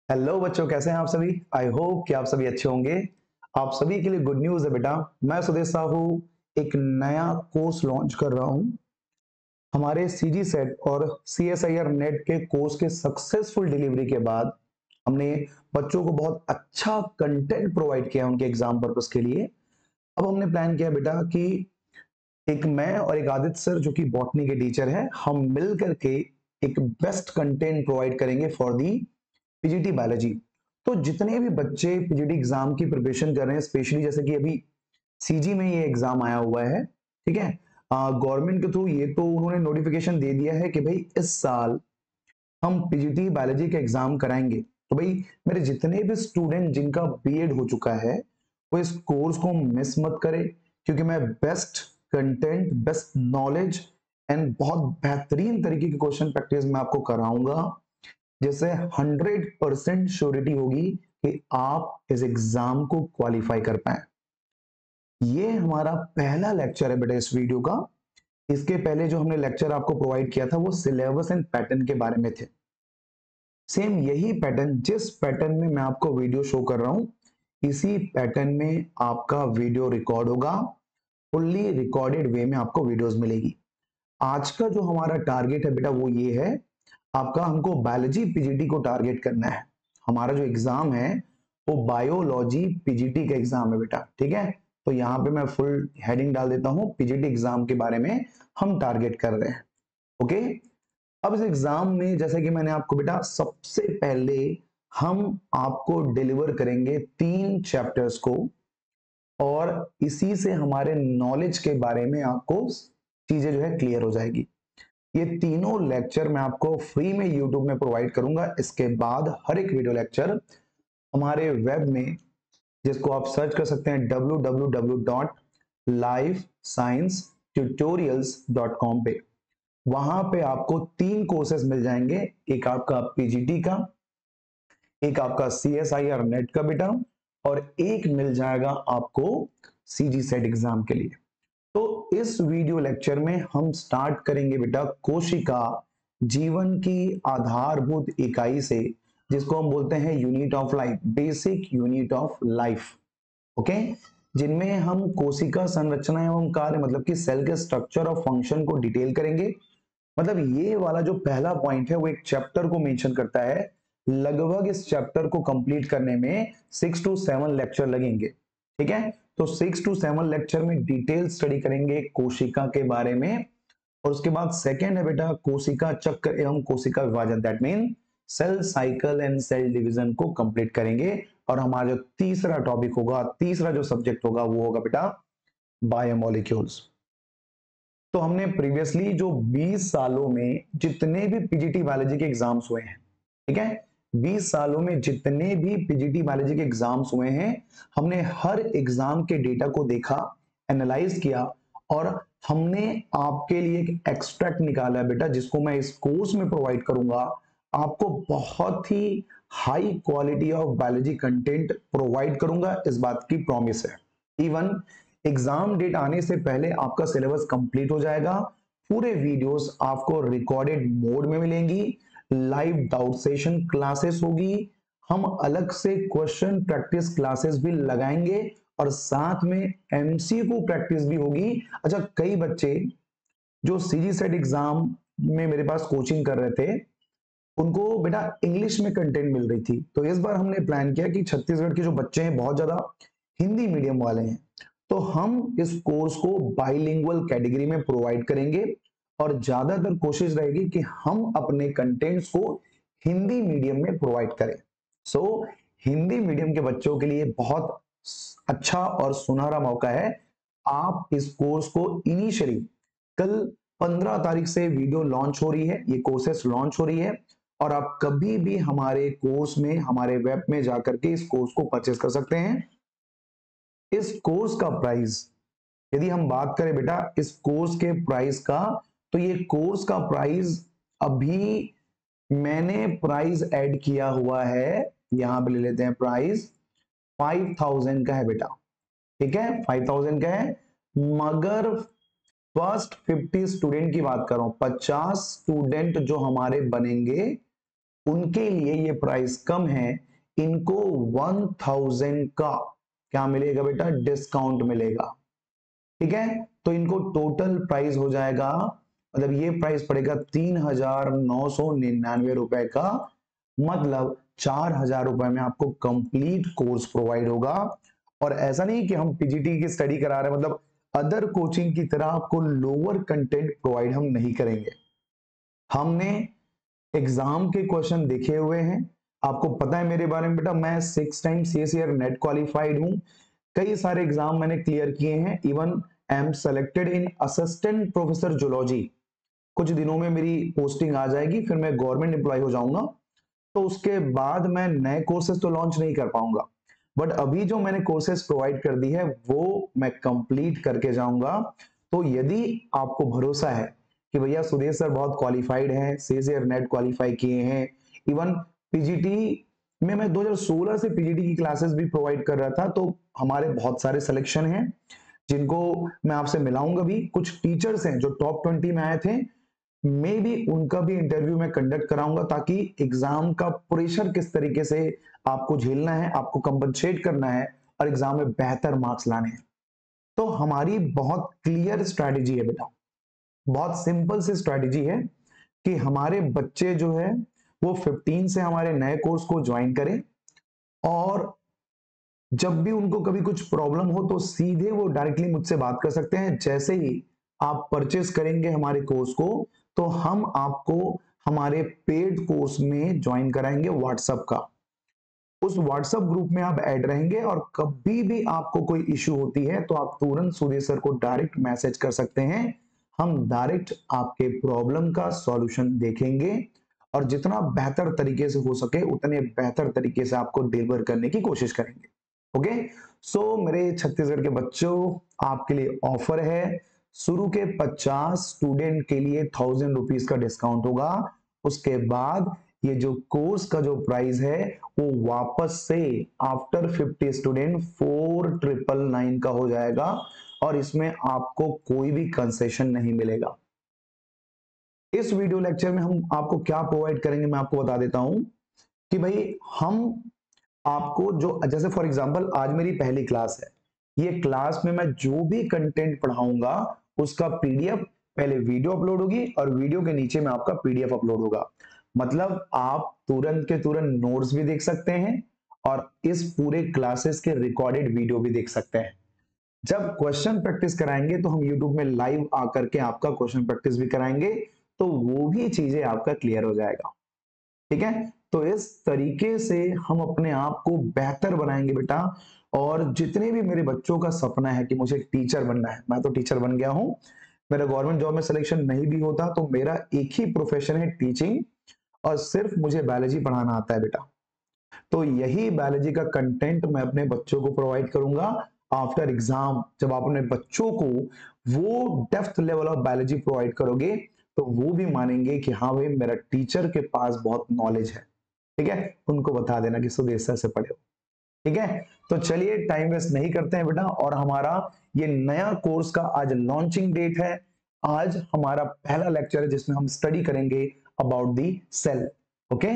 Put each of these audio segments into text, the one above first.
Hello बच्चों, कैसे हैं आप सभी। आई होप कि आप सभी अच्छे होंगे। आप सभी के लिए गुड न्यूज़ है बेटा। मैं सुदेश साहू एक नया कोर्स लॉन्च कर रहा हूं। हमारे सीजी सेट और सीएसआईआर नेट के कोर्स के सक्सेसफुल डिलीवरी के बाद हमने बच्चों को बहुत अच्छा कंटेंट प्रोवाइड किया उनके एग्जाम पर्पस के लिए। अब हमने प्लान किया बेटा कि एक मैं और एक आदित्य सर जो कि बॉटनी के टीचर हैं, हम मिल करके एक बेस्ट कंटेंट प्रोवाइड करेंगे फॉर दी पीजीटी बायोलॉजी। तो जितने भी बच्चे पीजीटी एग्जाम की प्रिपरेशन कर रहे हैं, स्पेशली जैसे कि अभी सीजी में ये एग्जाम आया हुआ है, ठीक है, गवर्नमेंट के थ्रू ये तो उन्होंने नोटिफिकेशन दे दिया है कि भाई इस साल हम पीजीटी बायोलॉजी का एग्जाम कराएंगे। तो भाई मेरे जितने भी स्टूडेंट जिनका बीएड हो चुका है वो इस कोर्स को मिस मत करें, क्योंकि मैं best content, best knowledge and बहुत बेहतरीन तरीके की क्वेश्चन प्रैक्टिस मैं आपको कराऊंगा, जिससे 100% श्योरिटी होगी कि आप इस एग्जाम को क्वालिफाई कर पाए। ये हमारा पहला लेक्चर है बेटा इस वीडियो का। इसके पहले जो हमने लेक्चर आपको प्रोवाइड किया था वो सिलेबस एंड पैटर्न के बारे में थे। सेम यही पैटर्न, जिस पैटर्न में मैं आपको वीडियो शो कर रहा हूं, इसी पैटर्न में आपका वीडियो रिकॉर्ड होगा। फुल्ली रिकॉर्डेड वे में आपको वीडियोस मिलेगी। आज का जो हमारा टारगेट है बेटा वो ये है, आपका हमको बायोलॉजी पीजीटी को टारगेट करना है। हमारा जो एग्जाम है वो बायोलॉजी पीजीटी का एग्जाम है बेटा, ठीक है। तो यहाँ पे मैं फुल हेडिंग डाल देता हूँ, पीजीटी एग्जाम के बारे में हम टारगेट कर रहे हैं। ओके। अब इस एग्जाम में जैसे कि मैंने आपको बेटा सबसे पहले हम आपको डिलीवर करेंगे 3 चैप्टर्स को, और इसी से हमारे नॉलेज के बारे में आपको चीजें जो है क्लियर हो जाएगी। ये तीनों लेक्चर मैं आपको फ्री में यूट्यूब में प्रोवाइड करूंगा। इसके बाद हर एक वीडियो लेक्चर हमारे वेब में, जिसको आप सर्च कर सकते हैं www.lifesciencetutorials.com पे, वहां पे आपको 3 कोर्सेज मिल जाएंगे। एक आपका पीजीटी का, एक आपका सीएसआईआर नेट का बेटा, और एक मिल जाएगा आपको सीजी सेट एग्जाम के लिए। तो इस वीडियो लेक्चर में हम स्टार्ट करेंगे बेटा कोशिका जीवन की आधारभूत इकाई से, जिसको हम बोलते हैं unit of life, basic unit of life. Okay. जिनमें हम कोशिका संरचना एवं कार्य, मतलब कि सेल के स्ट्रक्चर और फंक्शन को डिटेल करेंगे। मतलब ये वाला जो पहला पॉइंट है वो एक चैप्टर को मेंशन करता है। लगभग इस चैप्टर को कंप्लीट करने में 6 to 7 लेक्चर लगेंगे, ठीक है। तो 6 to 7 लेक्चर में डिटेल स्टडी करेंगे कोशिका के बारे में। और उसके बाद सेकेंड है बेटा कोशिका चक्र एवं कोशिका विभाजन, that mean cell cycle and cell division को कंप्लीट करेंगे। और हमारा जो तीसरा टॉपिक होगा, तीसरा जो सब्जेक्ट होगा वो होगा बेटा बायोमोलिक्यूल्स। तो हमने प्रीवियसली जो 20 सालों में जितने भी पीजीटी बायोलॉजी के एग्जाम्स हुए हैं, ठीक है, 20 सालों में जितने भी पीजीटी बायोलॉजी के एग्जाम्स हुए हैं, हमने हर एग्जाम के डेटा को देखा, एनालाइज किया, और हमने आपके लिए एक एक्सट्रैक्ट निकाला है बेटा, जिसको मैं इस कोर्स में प्रोवाइड करूंगा। आपको बहुत ही high quality of biology content provide करूंगा, इस बात की प्रॉमिस है। इवन एग्जाम डेट आने से पहले आपका सिलेबस कंप्लीट हो जाएगा। पूरे वीडियोस आपको रिकॉर्डेड मोड में मिलेंगी, लाइव डाउट सेशन क्लासेस होगी, हम अलग से क्वेश्चन प्रैक्टिस क्लासेस भी लगाएंगे, और साथ में एमसीक्यू प्रैक्टिस भी होगी। अच्छा, कई बच्चे जो सीजी सेट एग्जाम में मेरे पास कोचिंग कर रहे थे, उनको बेटा इंग्लिश में कंटेंट मिल रही थी। तो इस बार हमने प्लान किया कि छत्तीसगढ़ के जो बच्चे हैं बहुत ज्यादा हिंदी मीडियम वाले हैं, तो हम इस कोर्स को बाइलिंगुअल कैटेगरी में प्रोवाइड करेंगे, और ज्यादातर कोशिश रहेगी कि हम अपने कंटेंट्स को हिंदी मीडियम में प्रोवाइड करें। सो हिंदी मीडियम के बच्चों के लिए बहुत अच्छा और सुनहरा मौका है। आप इस कोर्स को इनिशियली कल 15 तारीख से वीडियो लॉन्च हो रही है, ये कोर्सेस लॉन्च हो रही है, और आप कभी भी हमारे कोर्स में, हमारे वेब में जाकर के इस कोर्स को परचेस कर सकते हैं। इस कोर्स का प्राइस, यदि हम बात करें बेटा इस कोर्स के प्राइस का, तो ये कोर्स का प्राइस अभी मैंने प्राइस ऐड किया हुआ है, यहां पे ले लेते हैं प्राइस, 5000 का है बेटा, ठीक है, 5000 का है। मगर फर्स्ट 50 स्टूडेंट की बात कर रहा हूं, 50 स्टूडेंट जो हमारे बनेंगे उनके लिए ये प्राइस कम है, इनको 1000 का क्या मिलेगा बेटा, डिस्काउंट मिलेगा। ठीक है, तो इनको टोटल प्राइस हो जाएगा, मतलब ये प्राइस पड़ेगा 3999 रुपए का, मतलब 4000 रुपए में आपको कंप्लीट कोर्स प्रोवाइड होगा। और ऐसा नहीं कि हम पीजीटी की स्टडी करा रहे हैं, मतलब अदर कोचिंग की तरह आपको लोअर कंटेंट प्रोवाइड हम नहीं करेंगे। हमने एग्जाम के क्वेश्चन देखे हुए हैं, आपको पता है मेरे बारे में बेटा, मैं 6 टाइम सीएसईआर नेट क्वालिफाइड हूं, कई सारे एग्जाम मैंने क्लियर किए हैं, even I am selected in assistant professor zoology. कुछ दिनों में मेरी पोस्टिंग आ जाएगी, फिर मैं गवर्नमेंट एम्प्लॉय हो जाऊंगा, तो उसके बाद मैं नए कोर्सेज तो लॉन्च नहीं कर पाऊंगा, बट अभी जो मैंने कोर्सेज प्रोवाइड कर दी है वो मैं कंप्लीट करके जाऊंगा। तो यदि आपको भरोसा है कि भैया सुरेश सर बहुत क्वालिफाइड हैं, सीएसईआर नेट क्वालिफाई किए हैं, इवन पीजीटी में मैं 2016 से पीजीटी की क्लासेस भी प्रोवाइड कर रहा था, तो हमारे बहुत सारे सिलेक्शन हैं जिनको मैं आपसे मिलाऊंगा भी। कुछ टीचर्स हैं जो टॉप 20 में आए थे, मे भी उनका भी इंटरव्यू मैं कंडक्ट कराऊंगा, ताकि एग्जाम का प्रेशर किस तरीके से आपको झेलना है, आपको कंपनसेट करना है और एग्जाम में बेहतर मार्क्स लाने हैं। तो हमारी बहुत क्लियर स्ट्रैटेजी है बेटा, बहुत सिंपल सी स्ट्रैटेजी है कि हमारे बच्चे जो है वो 15 से हमारे नए कोर्स को ज्वाइन करें, और जब भी उनको कभी कुछ प्रॉब्लम हो तो सीधे वो डायरेक्टली मुझसे बात कर सकते हैं। जैसे ही आप परचेस करेंगे हमारे कोर्स को, तो हम आपको हमारे पेड कोर्स में ज्वाइन कराएंगे व्हाट्सएप का। उस व्हाट्सएप ग्रुप में आप ऐड रहेंगे, और कभी भी आपको कोई इश्यू होती है तो आप तुरंत सूर्य सर को डायरेक्ट मैसेज कर सकते हैं, हम डायरेक्ट आपके प्रॉब्लम का सॉल्यूशन देखेंगे, और जितना बेहतर तरीके से हो सके उतने बेहतर तरीके से आपको डिलीवर करने की कोशिश करेंगे। ओके, सो मेरे छत्तीसगढ़ के बच्चों, आपके लिए ऑफर है, शुरू के 50 स्टूडेंट के लिए 1000 रुपीज का डिस्काउंट होगा। उसके बाद ये जो कोर्स का जो प्राइस है वो वापस से आफ्टर 50 स्टूडेंट 4999 का हो जाएगा, और इसमें आपको कोई भी कंसेशन नहीं मिलेगा। इस वीडियो लेक्चर में हम आपको क्या प्रोवाइड करेंगे मैं आपको बता देता हूं कि भाई हम आपको जो, जैसे फॉर एग्जांपल आज मेरी पहली क्लास है, ये क्लास में मैं जो भी कंटेंट पढ़ाऊंगा उसका पीडीएफ पहले वीडियो अपलोड होगी, और वीडियो के नीचे में आपका पीडीएफ अपलोड होगा। मतलब आप तुरंत के तुरंत नोट्स भी देख सकते हैं, और इस पूरे क्लासेस के रिकॉर्डेड वीडियो भी देख सकते हैं। जब क्वेश्चन प्रैक्टिस कराएंगे तो हम यूट्यूब में लाइव आकर के आपका क्वेश्चन प्रैक्टिस भी कराएंगे, तो वो भी चीजें आपका क्लियर हो जाएगा। ठीक है, तो इस तरीके से हम अपने आप को बेहतर बनाएंगे बेटा। और जितने भी मेरे बच्चों का सपना है कि मुझे टीचर बनना है, मैं तो टीचर बन गया हूं, मेरा गवर्नमेंट जॉब में सिलेक्शन नहीं भी होता तो मेरा एक ही प्रोफेशन है टीचिंग, और सिर्फ मुझे बायोलॉजी पढ़ाना आता है बेटा। तो यही बायोलॉजी का कंटेंट मैं अपने बच्चों को प्रोवाइड करूंगा आफ्टर एग्जाम। जब आप अपने बच्चों को वो depth level of biology provide करोगे तो वो भी मानेंगे कि हाँ भाई मेरा टीचर के पास बहुत नॉलेज है। ठीक है, उनको बता देना कि सुदेश सर से पढ़े हो। ठीक है, तो चलिए टाइम वेस्ट नहीं करते हैं बेटा, और हमारा ये नया कोर्स का आज लॉन्चिंग डेट है। आज हमारा पहला लेक्चर है जिसमें हम स्टडी करेंगे अबाउट दी सेल। ओके,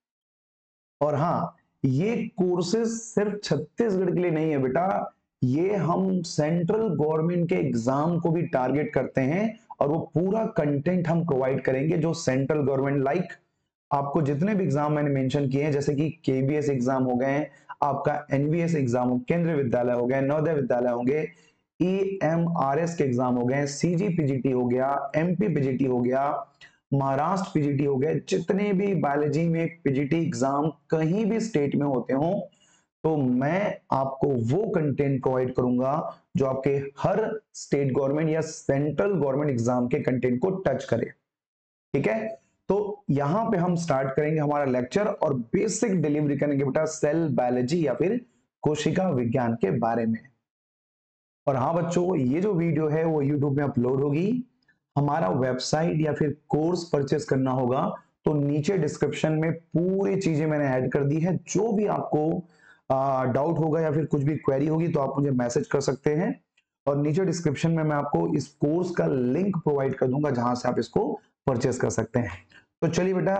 और हाँ, ये कोर्सेज सिर्फ छत्तीसगढ़ के लिए नहीं है बेटा, ये हम सेंट्रल गवर्नमेंट के एग्जाम को भी टारगेट करते हैं, और वो पूरा कंटेंट हम प्रोवाइड करेंगे जो सेंट्रल गवर्नमेंट, लाइक आपको जितने भी एग्जाम मैंने मेंशन किए हैं, जैसे कि केबीएस एग्जाम हो गए, आपका एनवीएस एग्जाम, केंद्रीय विद्यालय हो गए, नवोदय विद्यालय होंगे, ईएमआरएस के एग्जाम हो गए, सीजीपीजीटी हो गया, एमपी पीजीटी हो गया, महाराष्ट्र पीजीटी हो गया, जितने भी बायोलॉजी में पीजीटी एग्जाम कहीं भी स्टेट में होते हो, तो मैं आपको वो कंटेंट प्रोवाइड करूंगा जो आपके हर स्टेट गवर्नमेंट या सेंट्रल गवर्नमेंट एग्जाम के कंटेंट को टच करे। ठीक है, तो यहां पे हम स्टार्ट करेंगे हमारा लेक्चर, और बेसिक डिलीवरी करेंगे बेटा सेल बायोलॉजी या फिर कोशिका विज्ञान के बारे में। और हाँ बच्चों, ये जो वीडियो है वो यूट्यूब में अपलोड होगी। हमारा वेबसाइट या फिर कोर्स परचेस करना होगा तो नीचे डिस्क्रिप्शन में पूरी चीजें मैंने ऐड कर दी है। जो भी आपको डाउट होगा या फिर कुछ भी क्वेरी होगी तो आप मुझे मैसेज कर सकते हैं, और नीचे डिस्क्रिप्शन में मैं आपको इस कोर्स का लिंक प्रोवाइड कर दूंगा जहां से आप इसको परचेस कर सकते हैं। तो चलिए बेटा,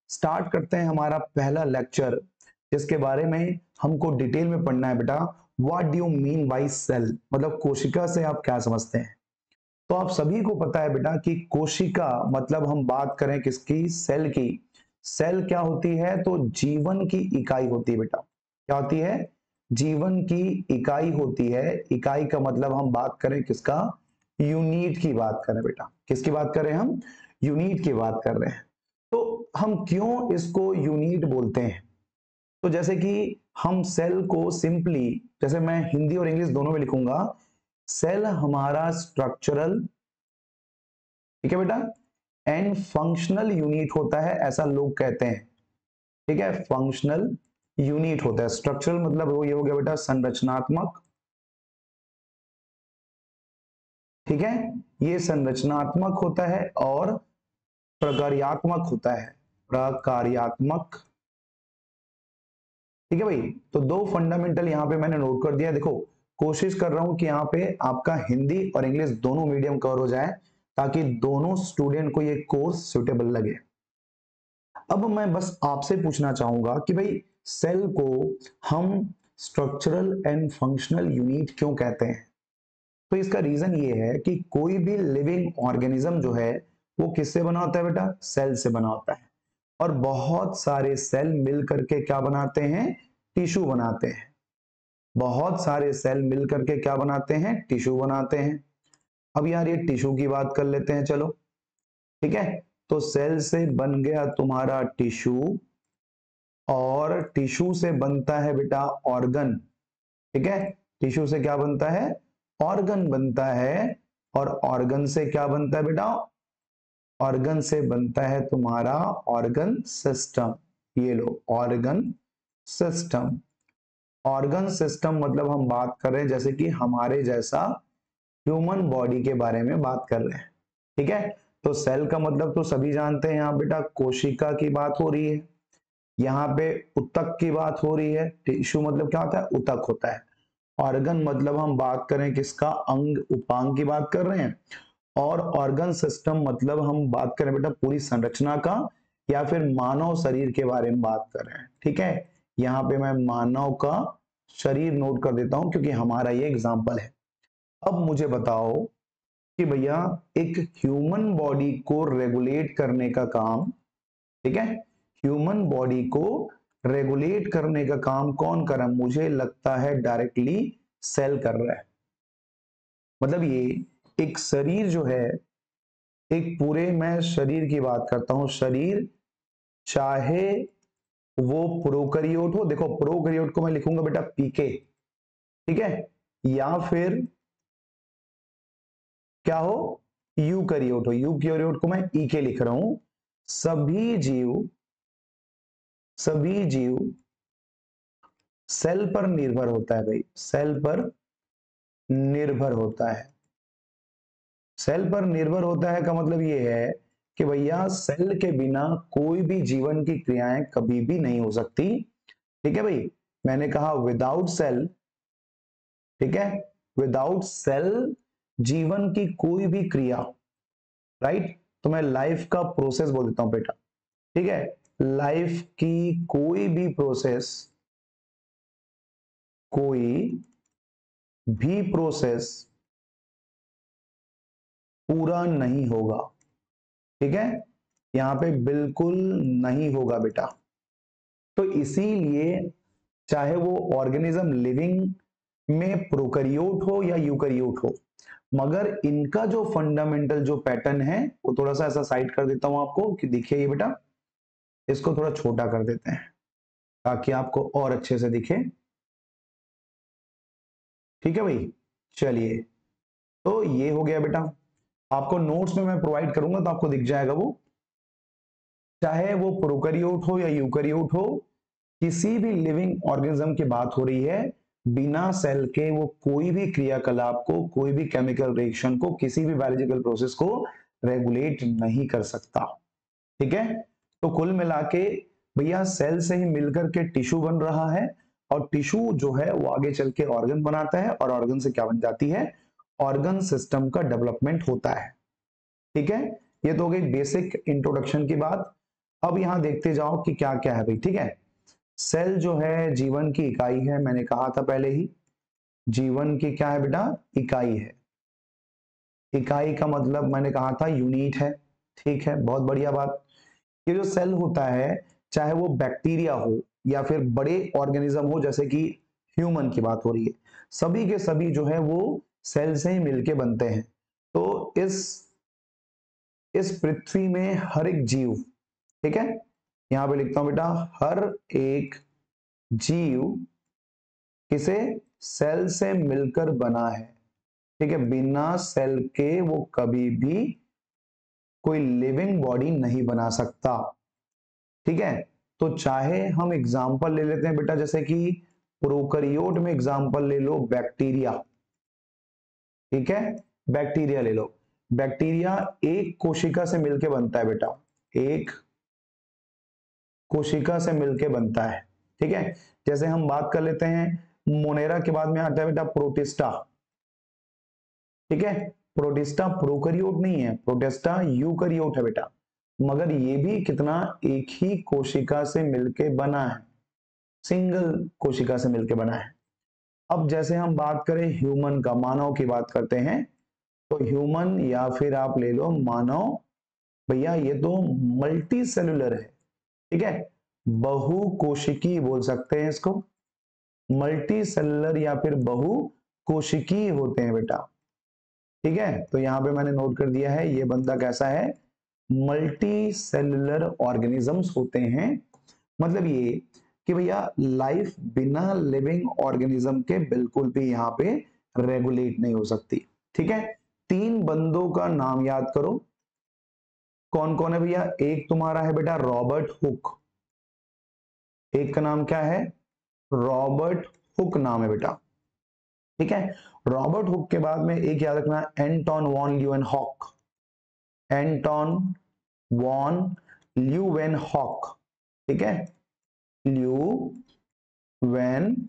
स्टार्ट करते हैं हमारा पहला लेक्चर, जिसके बारे में हमको डिटेल में पढ़ना है बेटा। What do you mean by cell, मतलब कोशिका से आप क्या समझते हैं। तो आप सभी को पता है बेटा कि कोशिका मतलब हम बात करें किसकी, सेल की। सेल क्या होती है, तो जीवन की इकाई होती है बेटा। क्या होती है, जीवन की इकाई होती है। इकाई का मतलब हम बात करें किसका, यूनिट की बात करें बेटा। किसकी बात करें हम, यूनिट की बात कर रहे हैं। तो हम क्यों इसको यूनिट बोलते हैं, तो जैसे कि हम सेल को सिंपली, जैसे मैं हिंदी और इंग्लिश दोनों में लिखूंगा, सेल हमारा स्ट्रक्चरल, ठीक है बेटा, एंड फंक्शनल यूनिट होता है, ऐसा लोग कहते हैं। ठीक है, फंक्शनल यूनिट होता है। स्ट्रक्चरल मतलब वो ये हो गया बेटा संरचनात्मक, ठीक है, ये संरचनात्मक होता है, और प्रकार्यात्मक होता है, प्रकार्यात्मक। ठीक है भाई, तो दो फंडामेंटल यहां पे मैंने नोट कर दिया। देखो, कोशिश कर रहा हूं कि यहाँ पे आपका हिंदी और इंग्लिश दोनों मीडियम कवर हो जाए, ताकि दोनों स्टूडेंट को ये कोर्स सुटेबल लगे। अब मैं बस आपसे पूछना चाहूंगा कि भाई सेल को हम स्ट्रक्चरल एंड फंक्शनल यूनिट क्यों कहते हैं। तो इसका रीजन ये है कि कोई भी लिविंग ऑर्गेनिज्म जो है वो किससे बना होता है बेटा, सेल से बना होता है। और बहुत सारे सेल मिल करके क्या बनाते हैं, टिश्यू बनाते हैं। बहुत सारे सेल मिल करके क्या बनाते हैं, टिश्यू बनाते हैं। अब यार ये टिश्यू की बात कर लेते हैं, चलो ठीक है। तो सेल से बन गया तुम्हारा टिश्यू, और टिश्यू से बनता है बेटा ऑर्गन। ठीक है, टिश्यू से क्या बनता है, ऑर्गन बनता है। और ऑर्गन से क्या बनता है बेटा, ऑर्गन से बनता है तुम्हारा ऑर्गन सिस्टम। ये लो, ऑर्गन सिस्टम। ऑर्गन सिस्टम मतलब हम बात कर रहे हैं जैसे कि हमारे जैसा ह्यूमन बॉडी के बारे में बात कर रहे हैं। ठीक है, तो सेल का मतलब तो सभी जानते हैं, यहाँ बेटा कोशिका की बात हो रही है, यहाँ पे उत्तक की बात हो रही है। टिश्यू मतलब क्या होता है, उत्तक होता है। ऑर्गन मतलब हम बात करें किसका, अंग उपांग की बात कर रहे हैं। और ऑर्गन सिस्टम मतलब हम बात करें बेटा पूरी संरचना का, या फिर मानव शरीर के बारे में बात कर रहे हैं। ठीक है, यहाँ पे मैं मानव का शरीर नोट कर देता हूं क्योंकि हमारा ये एग्जाम्पल है। अब मुझे बताओ कि भैया एक ह्यूमन बॉडी को रेगुलेट करने का काम, ठीक है, ह्यूमन बॉडी को रेगुलेट करने का काम कौन कर रहा है, मुझे लगता है डायरेक्टली सेल कर रहा है। मतलब ये एक शरीर जो है, एक पूरे, मैं शरीर की बात करता हूं, शरीर चाहे वो प्रोकैरियोट हो, देखो प्रोकैरियोट को मैं लिखूंगा बेटा पीके, ठीक है, या फिर क्या हो, यूकैरियोट हो, यूकैरियोट को मैं ईके लिख रहा हूं। सभी जीव सेल पर निर्भर होता है भाई, सेल पर निर्भर होता है। सेल पर निर्भर होता है का मतलब ये है कि भैया सेल के बिना कोई भी जीवन की क्रियाएं कभी भी नहीं हो सकती। ठीक है भाई, मैंने कहा विदाउट सेल, ठीक है, विदाउट सेल जीवन की कोई भी क्रिया, राइट, तो मैं लाइफ का प्रोसेस बोल देता हूं बेटा। ठीक है, लाइफ की कोई भी प्रोसेस, कोई भी प्रोसेस पूरा नहीं होगा। ठीक है, यहां पे बिल्कुल नहीं होगा बेटा। तो इसीलिए चाहे वो ऑर्गेनिज्म लिविंग में प्रोकैरियोट हो या यूकैरियोट हो, मगर इनका जो फंडामेंटल जो पैटर्न है वो थोड़ा सा ऐसा साइड कर देता हूं आपको कि देखिए ये बेटा, इसको थोड़ा छोटा कर देते हैं ताकि आपको और अच्छे से दिखे। ठीक है भाई, चलिए, तो ये हो गया बेटा। आपको नोट्स में मैं प्रोवाइड करूंगा तो आपको दिख जाएगा वो, चाहे वो प्रोकैरियोट हो या यूकैरियोट हो, किसी भी लिविंग ऑर्गेनिज्म की बात हो रही है, बिना सेल के वो कोई भी क्रियाकलाप को, कोई भी केमिकल रिएक्शन को, किसी भी बायोलॉजिकल प्रोसेस को रेगुलेट नहीं कर सकता। ठीक है, तो कुल मिला के भैया सेल से ही मिलकर के टिश्यू बन रहा है, और टिश्यू जो है वो आगे चल के ऑर्गन बनाता है, और ऑर्गन से क्या बन जाती है, ऑर्गन सिस्टम का डेवलपमेंट होता है। ठीक है, ये तो हो गई बेसिक इंट्रोडक्शन की बात। अब यहां देखते जाओ कि क्या क्या है भाई, ठीक है। सेल जो है जीवन की इकाई है, मैंने कहा था पहले ही, जीवन की क्या है बेटा, इकाई है। इकाई का मतलब मैंने कहा था यूनिट है, ठीक है, बहुत बढ़िया बात। ये जो सेल होता है, चाहे वो बैक्टीरिया हो या फिर बड़े ऑर्गेनिज्म हो, जैसे कि ह्यूमन की बात हो रही है, सभी के सभी जो है वो सेल से ही मिलके बनते हैं। तो इस पृथ्वी में हर एक जीव, ठीक है, यहां पे लिखता हूं बेटा, हर एक जीव किसे, सेल से मिलकर बना है, ठीक है। बिना सेल के वो कभी भी कोई लिविंग बॉडी नहीं बना सकता, ठीक है। तो चाहे हम एग्जांपल ले लेते हैं बेटा, जैसे कि प्रोकैरियोट में एग्जांपल ले लो बैक्टीरिया, ठीक है, बैक्टीरिया ले लो। बैक्टीरिया एक कोशिका से मिलके बनता है बेटा, एक कोशिका से मिलके बनता है, ठीक है। जैसे हम बात कर लेते हैं मोनेरा के बाद में आता है बेटा प्रोटिस्टा, ठीक है। प्रोटिस्टा प्रोकैरियोट नहीं है, प्रोटिस्टा यूकैरियोट है बेटा, मगर ये भी कितना, एक ही कोशिका से मिलके बना है, सिंगल कोशिका से मिलके बना है। अब जैसे हम बात करें ह्यूमन का, मानव की बात करते हैं, तो ह्यूमन या फिर आप ले लो मानव, भैया ये तो मल्टी सेलुलर है, ठीक है, बहुकोशिकीय बोल सकते हैं इसको, मल्टी सेलुलर या फिर बहुकोशिकीय होते हैं बेटा, ठीक है। तो यहां पे मैंने नोट कर दिया है, ये बंदा कैसा है, मल्टी सेलुलर ऑर्गेनिजम्स होते हैं। मतलब ये कि भैया लाइफ बिना लिविंग ऑर्गेनिज्म के बिल्कुल भी यहाँ पे रेगुलेट नहीं हो सकती, ठीक है। तीन बंदों का नाम याद करो, कौन कौन है भैया, एक तुम्हारा है बेटा रॉबर्ट हुक, एक का नाम क्या है, रॉबर्ट हुक नाम है बेटा, ठीक है। रॉबर्ट हुक के बाद में एक याद रखना, Anton van Leeuwenhoek, Anton van Leeuwenhoek, ठीक है, ल्यूवेनहॉक,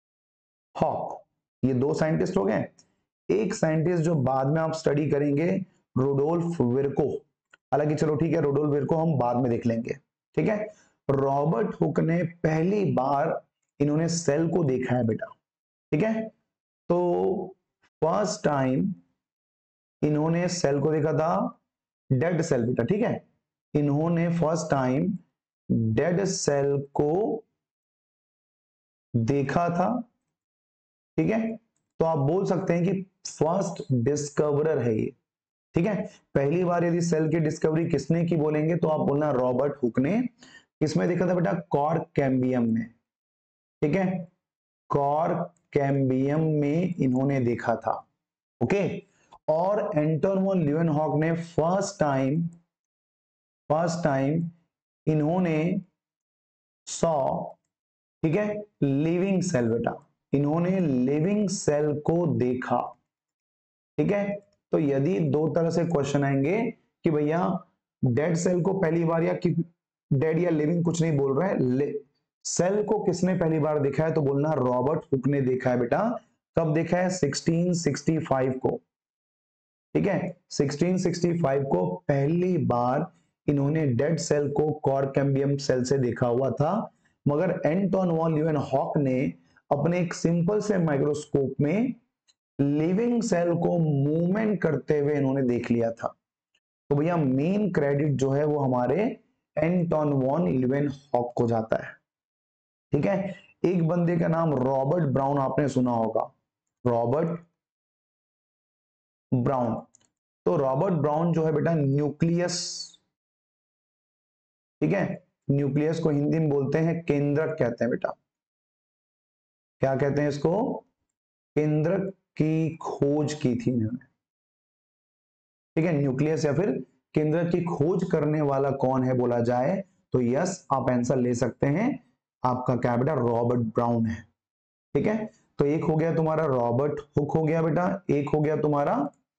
ये दो साइंटिस्ट हो गए। एक साइंटिस्ट जो बाद में आप स्टडी करेंगे, रुडोल्फ विर्को, हालांकि चलो ठीक है, रुडोल्फ विर्को हम बाद में देख लेंगे, ठीक है। रॉबर्ट हुक ने पहली बार इन्होंने सेल को देखा है बेटा, ठीक है। तो फर्स्ट टाइम इन्होंने सेल को देखा था, डेड सेल बेटा, ठीक है, इन्होंने फर्स्ट टाइम डेड सेल को देखा था, ठीक है। तो आप बोल सकते हैं कि फर्स्ट डिस्कवरर है ये, ठीक है। पहली बार यदि सेल की डिस्कवरी किसने की बोलेंगे तो आप बोलना रॉबर्ट हुक ने। किसमें देखा था बेटा, कॉर्क कैम्बियम में, ठीक है, कॉर्क कैम्बियम में इन्होंने देखा था, ओके। और एंटोन वॉन ल्यूवेनहॉक ने फर्स्ट टाइम इन्होंने सॉ, ठीक है, लिविंग सेल बेटा, इन्होंने लिविंग सेल को देखा, ठीक है। तो यदि दो तरह से क्वेश्चन आएंगे कि भैया डेड सेल को पहली बार, या डेड या लिविंग कुछ नहीं बोल रहा है, सेल को किसने पहली बार देखा है, तो बोलना रॉबर्ट हुक ने देखा है बेटा। कब देखा है, 1665 को, ठीक है, 1665 को पहली बार इन्होंने डेड सेल को कॉर्क कैम्बियम सेल से देखा हुआ था। मगर एंटोन वॉन ल्यूवेनहॉक ने अपने एक सिंपल से माइक्रोस्कोप में लिविंग सेल को मूवमेंट करते हुए इन्होंने देख लिया था। तो भैया मेन क्रेडिट जो है वो हमारे एंटोन वॉन ल्यूवेनहॉक को जाता है, ठीक है। एक बंदे का नाम रॉबर्ट ब्राउन आपने सुना होगा, रॉबर्ट ब्राउन। तो रॉबर्ट ब्राउन जो है बेटा न्यूक्लियस, ठीक है, न्यूक्लियस को हिंदी में बोलते हैं केंद्रक कहते हैं बेटा, क्या कहते हैं इसको, केंद्रक की खोज की थी इन्होंने, ठीक है। न्यूक्लियस या फिर केंद्रक की खोज करने वाला कौन है बोला जाए तो यस आप आंसर ले सकते हैं, आपका क्या बेटा रॉबर्ट ब्राउन है, ठीक है। तो एक हो गया तुम्हारा रॉबर्ट हुक हो गया बेटा, एक हो गया तुम्हारा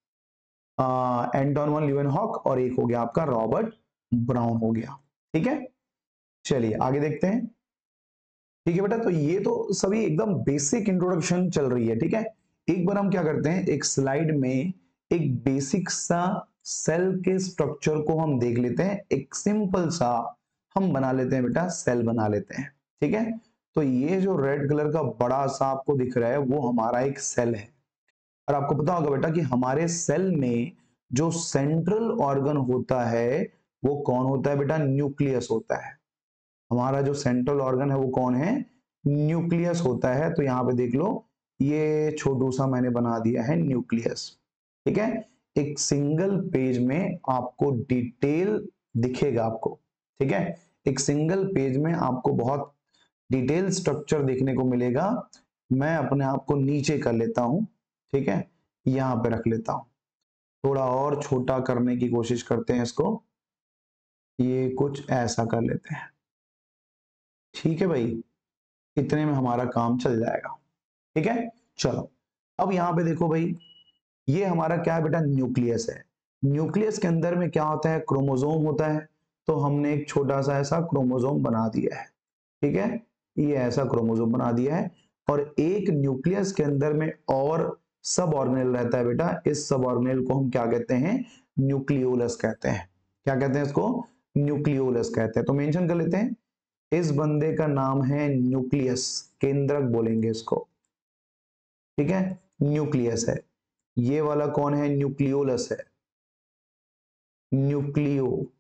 एंटोन वॉन ल्यूवेनहॉक, और एक हो गया आपका रॉबर्ट ब्राउन हो गया, ठीक है। चलिए आगे देखते हैं, ठीक है बेटा। तो ये तो सभी एकदम बेसिक इंट्रोडक्शन चल रही है, ठीक है। एक बार हम क्या करते हैं, एक स्लाइड में एक बेसिक सा सेल के स्ट्रक्चर को हम देख लेते हैं, एक सिंपल सा हम बना लेते हैं बेटा सेल बना लेते हैं। ठीक है, तो ये जो रेड कलर का बड़ा सा आपको दिख रहा है वो हमारा एक सेल है। और आपको पता होगा बेटा कि हमारे सेल में जो सेंट्रल ऑर्गन होता है वो कौन होता है बेटा, न्यूक्लियस होता है। हमारा जो सेंट्रल ऑर्गन है वो कौन है, न्यूक्लियस होता है। तो यहाँ पे देख लो ये छोटू सा मैंने बना दिया है न्यूक्लियस। ठीक है, एक सिंगल पेज में आपको डिटेल दिखेगा आपको। ठीक है, एक सिंगल पेज में आपको बहुत डिटेल स्ट्रक्चर देखने को मिलेगा। मैं अपने आप को नीचे कर लेता हूं। ठीक है, यहां पे रख लेता हूं, थोड़ा और छोटा करने की कोशिश करते हैं इसको, ये कुछ ऐसा कर लेते हैं। ठीक है भाई, इतने में हमारा काम चल जाएगा। ठीक है, चलो अब यहां पे देखो भाई, ये हमारा क्या है बेटा, न्यूक्लियस है। न्यूक्लियस के अंदर में क्या होता है, क्रोमोसोम होता है। तो हमने एक छोटा सा ऐसा क्रोमोसोम बना दिया है। ठीक है, ये ऐसा क्रोमोसोम बना दिया है। और एक न्यूक्लियस के अंदर में और सब ऑर्गेनेल रहता है बेटा। इस सब ऑर्गेनेल को हम क्या कहते हैं, न्यूक्लियोलस कहते हैं। क्या कहते हैं इसको, न्यूक्लियोलस कहते हैं। तो मेंशन कर लेते हैं, इस बंदे का नाम है न्यूक्लियस, केंद्रक बोलेंगे इसको। ठीक है, न्यूक्लियस है। ये वाला कौन है, न्यूक्लियोलस है, न्यूक्लियोलस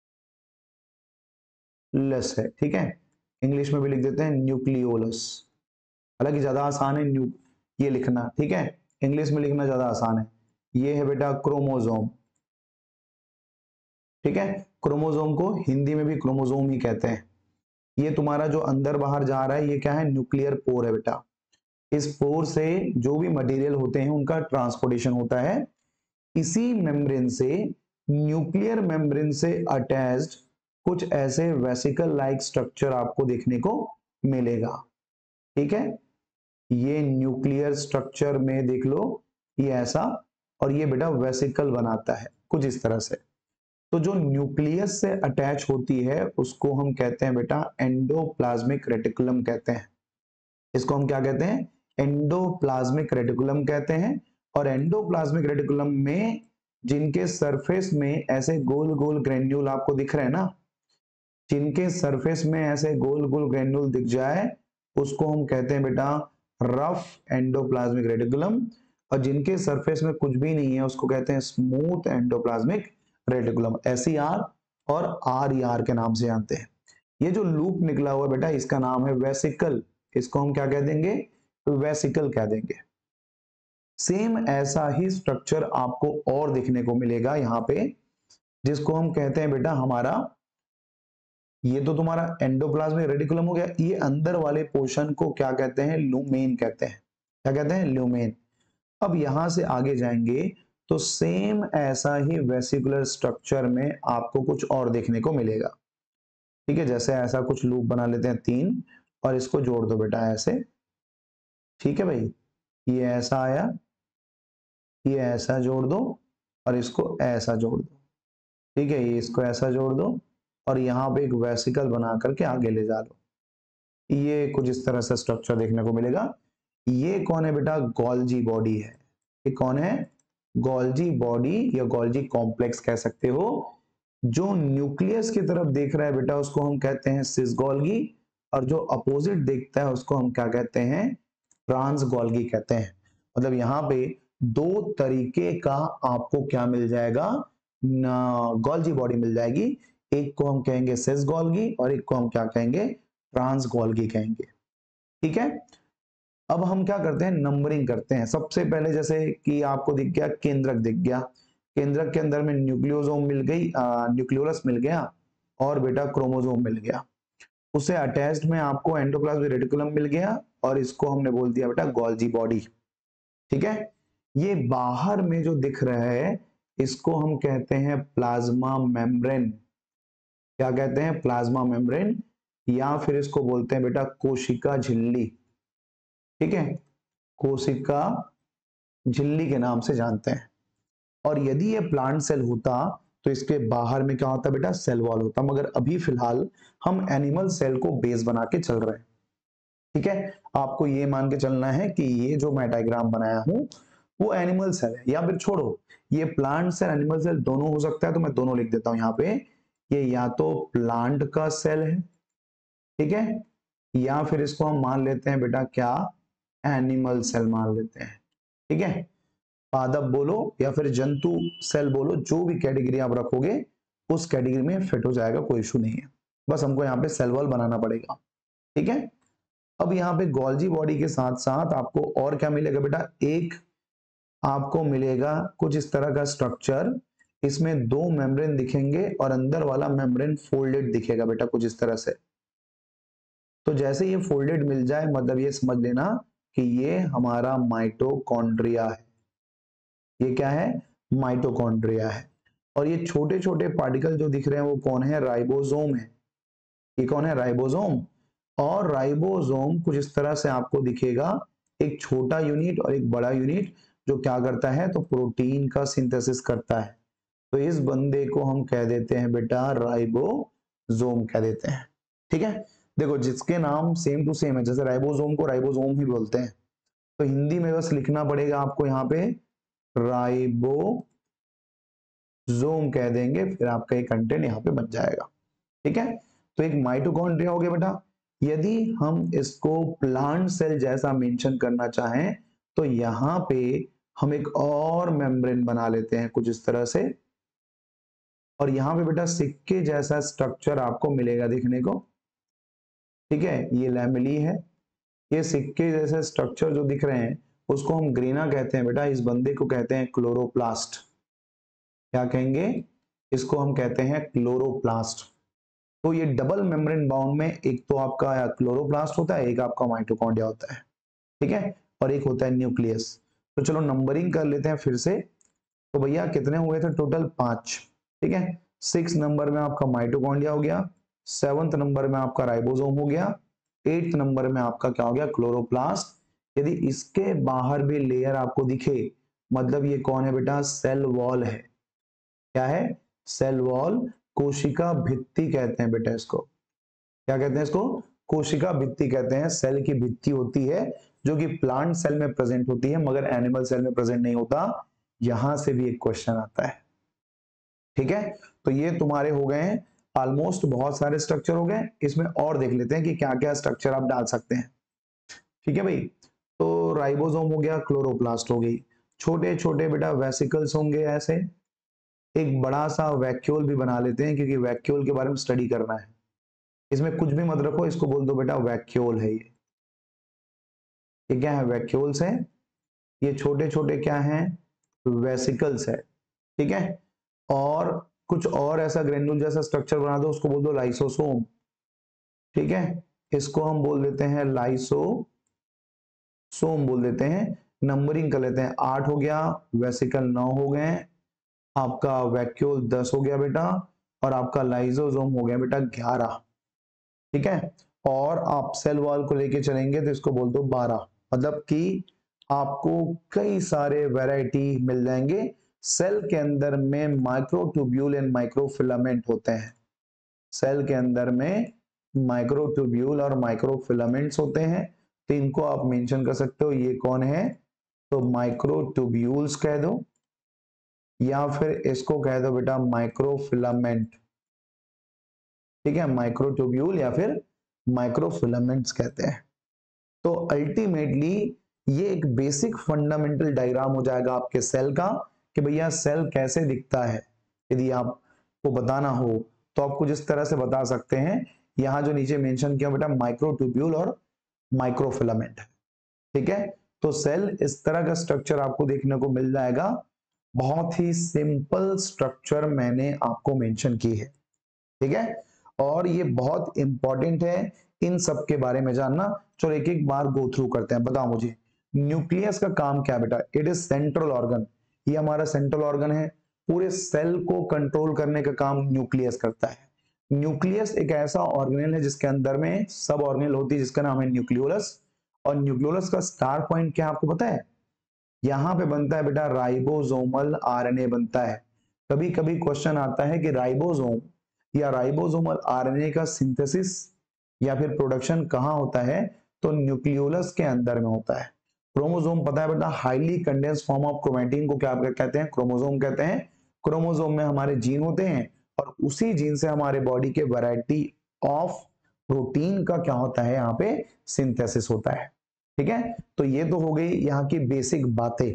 है। ठीक है, इंग्लिश में भी लिख देते हैं न्यूक्लियोलस। हालांकि ज्यादा आसान है ये लिखना। ठीक है, इंग्लिश में लिखना ज्यादा आसान है। ये है बेटा क्रोमोसोम। ठीक है, क्रोमोसोम को हिंदी में भी क्रोमोसोम ही कहते हैं। ये तुम्हारा जो अंदर बाहर जा रहा है ये क्या है, न्यूक्लियर पोर है बेटा। इस पोर से जो भी मटेरियल होते हैं उनका ट्रांसपोर्टेशन होता है। इसी मेम्ब्रेन से, न्यूक्लियर मेम्ब्रेन से अटैच्ड कुछ ऐसे वेसिकल लाइक स्ट्रक्चर आपको देखने को मिलेगा। ठीक है, ये न्यूक्लियर स्ट्रक्चर में देख लो ये ऐसा, और ये बेटा वेसिकल बनाता है कुछ इस तरह से। तो जो न्यूक्लियस से अटैच होती है उसको हम कहते हैं बेटा एंडोप्लाज्मिक रेटिकुलम कहते हैं। इसको हम क्या कहते हैं, एंडोप्लाज्मिक रेटिकुलम कहते हैं। और एंडोप्लाज्मिक रेटिकुलम में जिनके सरफेस में ऐसे गोल गोल ग्रेन्यूल आपको दिख रहे हैं ना, जिनके सरफेस में ऐसे गोल गोल ग्रेन्यूल दिख जाए उसको हम कहते हैं बेटा रफ एंडोप्लाज्मिक रेटिकुलम। और जिनके सरफेस में कुछ भी नहीं है उसको कहते हैं स्मूथ एंडोप्लाज्मिक रेटिकुलम। SER और RER के नाम से जानते हैं। ये जो लूप निकला हुआ बेटा इसका नाम है वेसिकल। इसको हम क्या कह देंगे, वेसिकल कह देंगे। सेम ऐसा ही स्ट्रक्चर आपको और देखने को मिलेगा यहाँ पे, जिसको हम कहते हैं बेटा हमारा, ये तो तुम्हारा एंडोप्लाज्मिक रेटिकुलम हो गया। ये अंदर वाले पोर्शन को क्या कहते हैं, लुमेन कहते हैं। क्या कहते हैं, लुमेन। अब यहां से आगे जाएंगे तो सेम ऐसा ही वेसिकुलर स्ट्रक्चर में आपको कुछ और देखने को मिलेगा। ठीक है, जैसे ऐसा कुछ लूप बना लेते हैं 3 और इसको जोड़ दो बेटा ऐसे। ठीक है भाई, ये ऐसा आया, ये ऐसा जोड़ दो और इसको ऐसा जोड़ दो। ठीक है, ये इसको ऐसा जोड़ दो और यहाँ पे एक वेसिकल बना करके आगे ले जा लो। ये कुछ इस तरह से स्ट्रक्चर देखने को मिलेगा। ये कौन है बेटा, गोल्जी बॉडी है। ये कौन है, गोल्जी बॉडी या गोल्जी कॉम्प्लेक्स कह सकते हो। जो न्यूक्लियस की तरफ देख रहा है बेटा उसको हम कहते हैं सिस गोल्गी, और जो अपोजिट देखता है उसको हम क्या कहते हैं, ट्रांस गोल्गी कहते हैं। मतलब यहाँ पे 2 तरीके का आपको क्या मिल जाएगा, गोल्जी बॉडी मिल जाएगी। एक को हम कहेंगे सिस गोल्गी और एक को हम क्या कहेंगे, ट्रांस गोल्गी कहेंगे। ठीक है, अब हम क्या करते हैं, नंबरिंग करते हैं। सबसे पहले जैसे कि आपको दिख गया केंद्रक दिख गया, केंद्रक के अंदर में न्यूक्लियोसोम मिल गई, न्यूक्लियोलस मिल गया और बेटा क्रोमोसोम मिल गया। उसे अटैच्ड में आपको एंडोप्लाज्मिक रेटिकुलम मिल गया और इसको हमने बोल दिया बेटा गोल्जी बॉडी। ठीक है, ये बाहर में जो दिख रहा है इसको हम कहते हैं प्लाज्मा मेम्ब्रेन। क्या कहते हैं, प्लाज्मा मेम्ब्रेन, या फिर इसको बोलते हैं बेटा कोशिका झिल्ली। ठीक है, कोशिका झिल्ली के नाम से जानते हैं। और यदि ये प्लांट सेल होता तो इसके बाहर में क्या होता बेटा, सेल वॉल होता। मगर अभी फिलहाल हम एनिमल सेल को बेस बना के चल रहे हैं। ठीक है, आपको ये मान के चलना है कि ये जो मैं डायग्राम बनाया हूं वो एनिमल सेल है, या फिर छोड़ो ये प्लांट सेल एनिमल सेल दोनों हो सकता है, तो मैं दोनों लिख देता हूं यहाँ पे। ये या तो प्लांट का सेल है, ठीक है, या फिर इसको हम मान लेते हैं बेटा क्या, एनिमल सेल मान लेते हैं, ठीक है। पादप बोलो या फिर जंतु सेल बोलो, जो भी कैटेगरी आप रखोगे उस कैटेगरी में फिट हो जाएगा, कोई इशू नहीं है। बस हमको यहाँ पे सेल वॉल बनाना पड़ेगा, ठीक है। अब यहाँ पे गोल्जी बॉडी के साथ साथ आपको और क्या मिलेगा बेटा, एक आपको मिलेगा कुछ इस तरह का स्ट्रक्चर, इसमें दो मेम्ब्रेन दिखेंगे और अंदर वाला मेम्ब्रेन फोल्डेड दिखेगा बेटा कुछ इस तरह से। तो जैसे ये फोल्डेड मिल जाए मतलब ये समझ लेना कि ये हमारा माइटोकॉन्ड्रिया है। ये क्या है, माइटोकॉन्ड्रिया है। और ये छोटे छोटे पार्टिकल जो दिख रहे हैं वो कौन है, राइबोसोम है। ये कौन है, राइबोसोम। और राइबोसोम कुछ इस तरह से आपको दिखेगा, एक छोटा यूनिट और एक बड़ा यूनिट, जो क्या करता है, तो प्रोटीन का सिंथेसिस करता है। तो इस बंदे को हम कह देते हैं बेटा राइबोसोम कह देते हैं, ठीक है। देखो जिसके नाम सेम टू सेम है, जैसे राइबोसोम को राइबोसोम ही बोलते हैं, तो हिंदी में बस लिखना पड़ेगा आपको यहाँ पे राइबोसोम कह देंगे, फिर आपका एक कंटेंट यहाँ पे बन जाएगा, ठीक है। तो एक माइटोकॉन्ड्रिया हो गया बेटा। यदि हम इसको प्लांट सेल जैसा मेंशन करना चाहें तो यहाँ पे हम एक और मेम्ब्रेन बना लेते हैं कुछ इस तरह से, और यहाँ पे बेटा सिक्के जैसा स्ट्रक्चर आपको मिलेगा देखने को, ठीक है। ये लैमेली है, ये सिक्के जैसे स्ट्रक्चर जो दिख रहे हैं उसको हम ग्रीना कहते हैं बेटा। इस बंदे को कहते हैं क्लोरोप्लास्ट। क्या कहेंगे, इसको हम कहते हैं क्लोरोप्लास्ट। तो ये डबल मेम्ब्रेन बाउंड में एक तो आपका क्लोरोप्लास्ट होता है, एक आपका माइटोकॉन्ड्रिया होता है, ठीक है, और एक होता है न्यूक्लियस। तो चलो नंबरिंग कर लेते हैं फिर से। तो भैया कितने हुए थे टोटल, 5, ठीक है। 6 नंबर में आपका माइटोकॉन्ड्रिया हो गया, 7th नंबर में आपका राइबोसोम हो गया, 8th नंबर में आपका क्या हो गया, क्लोरोप्लास्ट। यदि इसके बाहर भी लेयर आपको दिखे मतलब ये कौन है बेटा, सेल वॉल है। क्या है, सेल वॉल। कोशिका भित्ति कहते हैं बेटा इसको। क्या कहते हैं इसको, कोशिका भित्ति कहते हैं। सेल की भित्ति होती है जो कि प्लांट सेल में प्रेजेंट होती है मगर एनिमल सेल में प्रेजेंट नहीं होता। यहां से भी एक क्वेश्चन आता है, ठीक है। तो ये तुम्हारे हो गए हैं ऑलमोस्ट, बहुत सारे स्ट्रक्चर हो गए। इसमें और देख लेते हैं कि क्या क्या स्ट्रक्चर आप डाल सकते हैं, ठीक है भाई। तो राइबोसोम हो गया, क्लोरोप्लास्ट हो गई, छोटे छोटे बेटा वेसिकल्स होंगे ऐसे, एक बड़ा सा वैक्यूल भी बना लेते हैं क्योंकि वैक्यूल के बारे में स्टडी करना है। इसमें कुछ भी मत रखो, इसको बोल दो बेटा वैक्यूल है। ये क्या है, वैक्यूल्स है। ये छोटे छोटे क्या हैं, वेसिकल्स है, ठीक है। और कुछ और ऐसा ग्रेन्यूल जैसा स्ट्रक्चर बना दो, उसको बोल दो लाइसोसोम, ठीक है। इसको हम बोल देते हैं लाइसोसोम बोल देते हैं। नंबरिंग कर लेते हैं, 8 हो गया, वेसिकल 9 हो गए, आपका वैक्यूल 10 हो गया बेटा, और आपका लाइसोसोम हो गया बेटा 11, ठीक है। और आप सेल वॉल को लेके चलेंगे तो इसको बोल दो 12। मतलब कि आपको कई सारे वैरायटी मिल जाएंगे। सेल के अंदर में माइक्रोट्यूब्यूल एंड माइक्रोफिलामेंट होते हैं। सेल के अंदर में माइक्रोट्यूब्यूल और माइक्रोफिलामेंट्स होते हैं, तो इनको आप मेंशन कर सकते हो। ये कौन है, तो माइक्रोट्यूब्यूल्स कह दो, या फिर इसको कह दो बेटा माइक्रोफिलामेंट, ठीक है। माइक्रोट्यूब्यूल या फिर माइक्रोफिलामेंट्स कहते हैं। तो अल्टीमेटली ये एक बेसिक फंडामेंटल डायग्राम हो जाएगा आपके सेल का कि भैया सेल कैसे दिखता है। यदि आपको बताना हो तो आप कुछ इस तरह से बता सकते हैं। यहाँ जो नीचे मेंशन किया बेटा माइक्रोट्यूब्यूल और माइक्रोफिलामेंट है, ठीक है। तो सेल इस तरह का स्ट्रक्चर आपको देखने को मिल जाएगा। बहुत ही सिंपल स्ट्रक्चर मैंने आपको मेंशन की है, ठीक है। और ये बहुत इंपॉर्टेंट है इन सब के बारे में जानना। चलो एक एक बार गो थ्रू करते हैं। बताओ मुझे न्यूक्लियस का काम क्या है बेटा, इट इज सेंट्रल ऑर्गन। ये हमारा सेंट्रल ऑर्गन है, पूरे सेल को कंट्रोल करने का काम न्यूक्लियस करता है। न्यूक्लियस एक ऐसा ऑर्गेनेल है जिसके अंदर में सब ऑर्गेनेल होती है जिसका नाम है न्यूक्लियोलस। और न्यूक्लियोलस का स्टार पॉइंट क्या आपको पता है, यहाँ पे बनता है बेटा राइबोसोमल आरएनए बनता है। कभी कभी क्वेश्चन आता है कि राइबोसोम या राइबोसोमल आरएनए का सिंथेसिस या फिर प्रोडक्शन कहाँ होता है, तो न्यूक्लियोलस के अंदर में होता है। क्रोमोसोम पता है बेटा, highly condensed form of chromatin को क्या कहते हैं, क्रोमोसोम कहते हैं। क्रोमोसोम में हमारे जीन होते हैं और उसी जीन से हमारे बॉडी के वैरायटी ऑफ प्रोटीन का क्या होता है, यहाँ पे सिंथेसिस होता है। ठीक है, तो ये तो हो गई यहाँ की बेसिक बातें।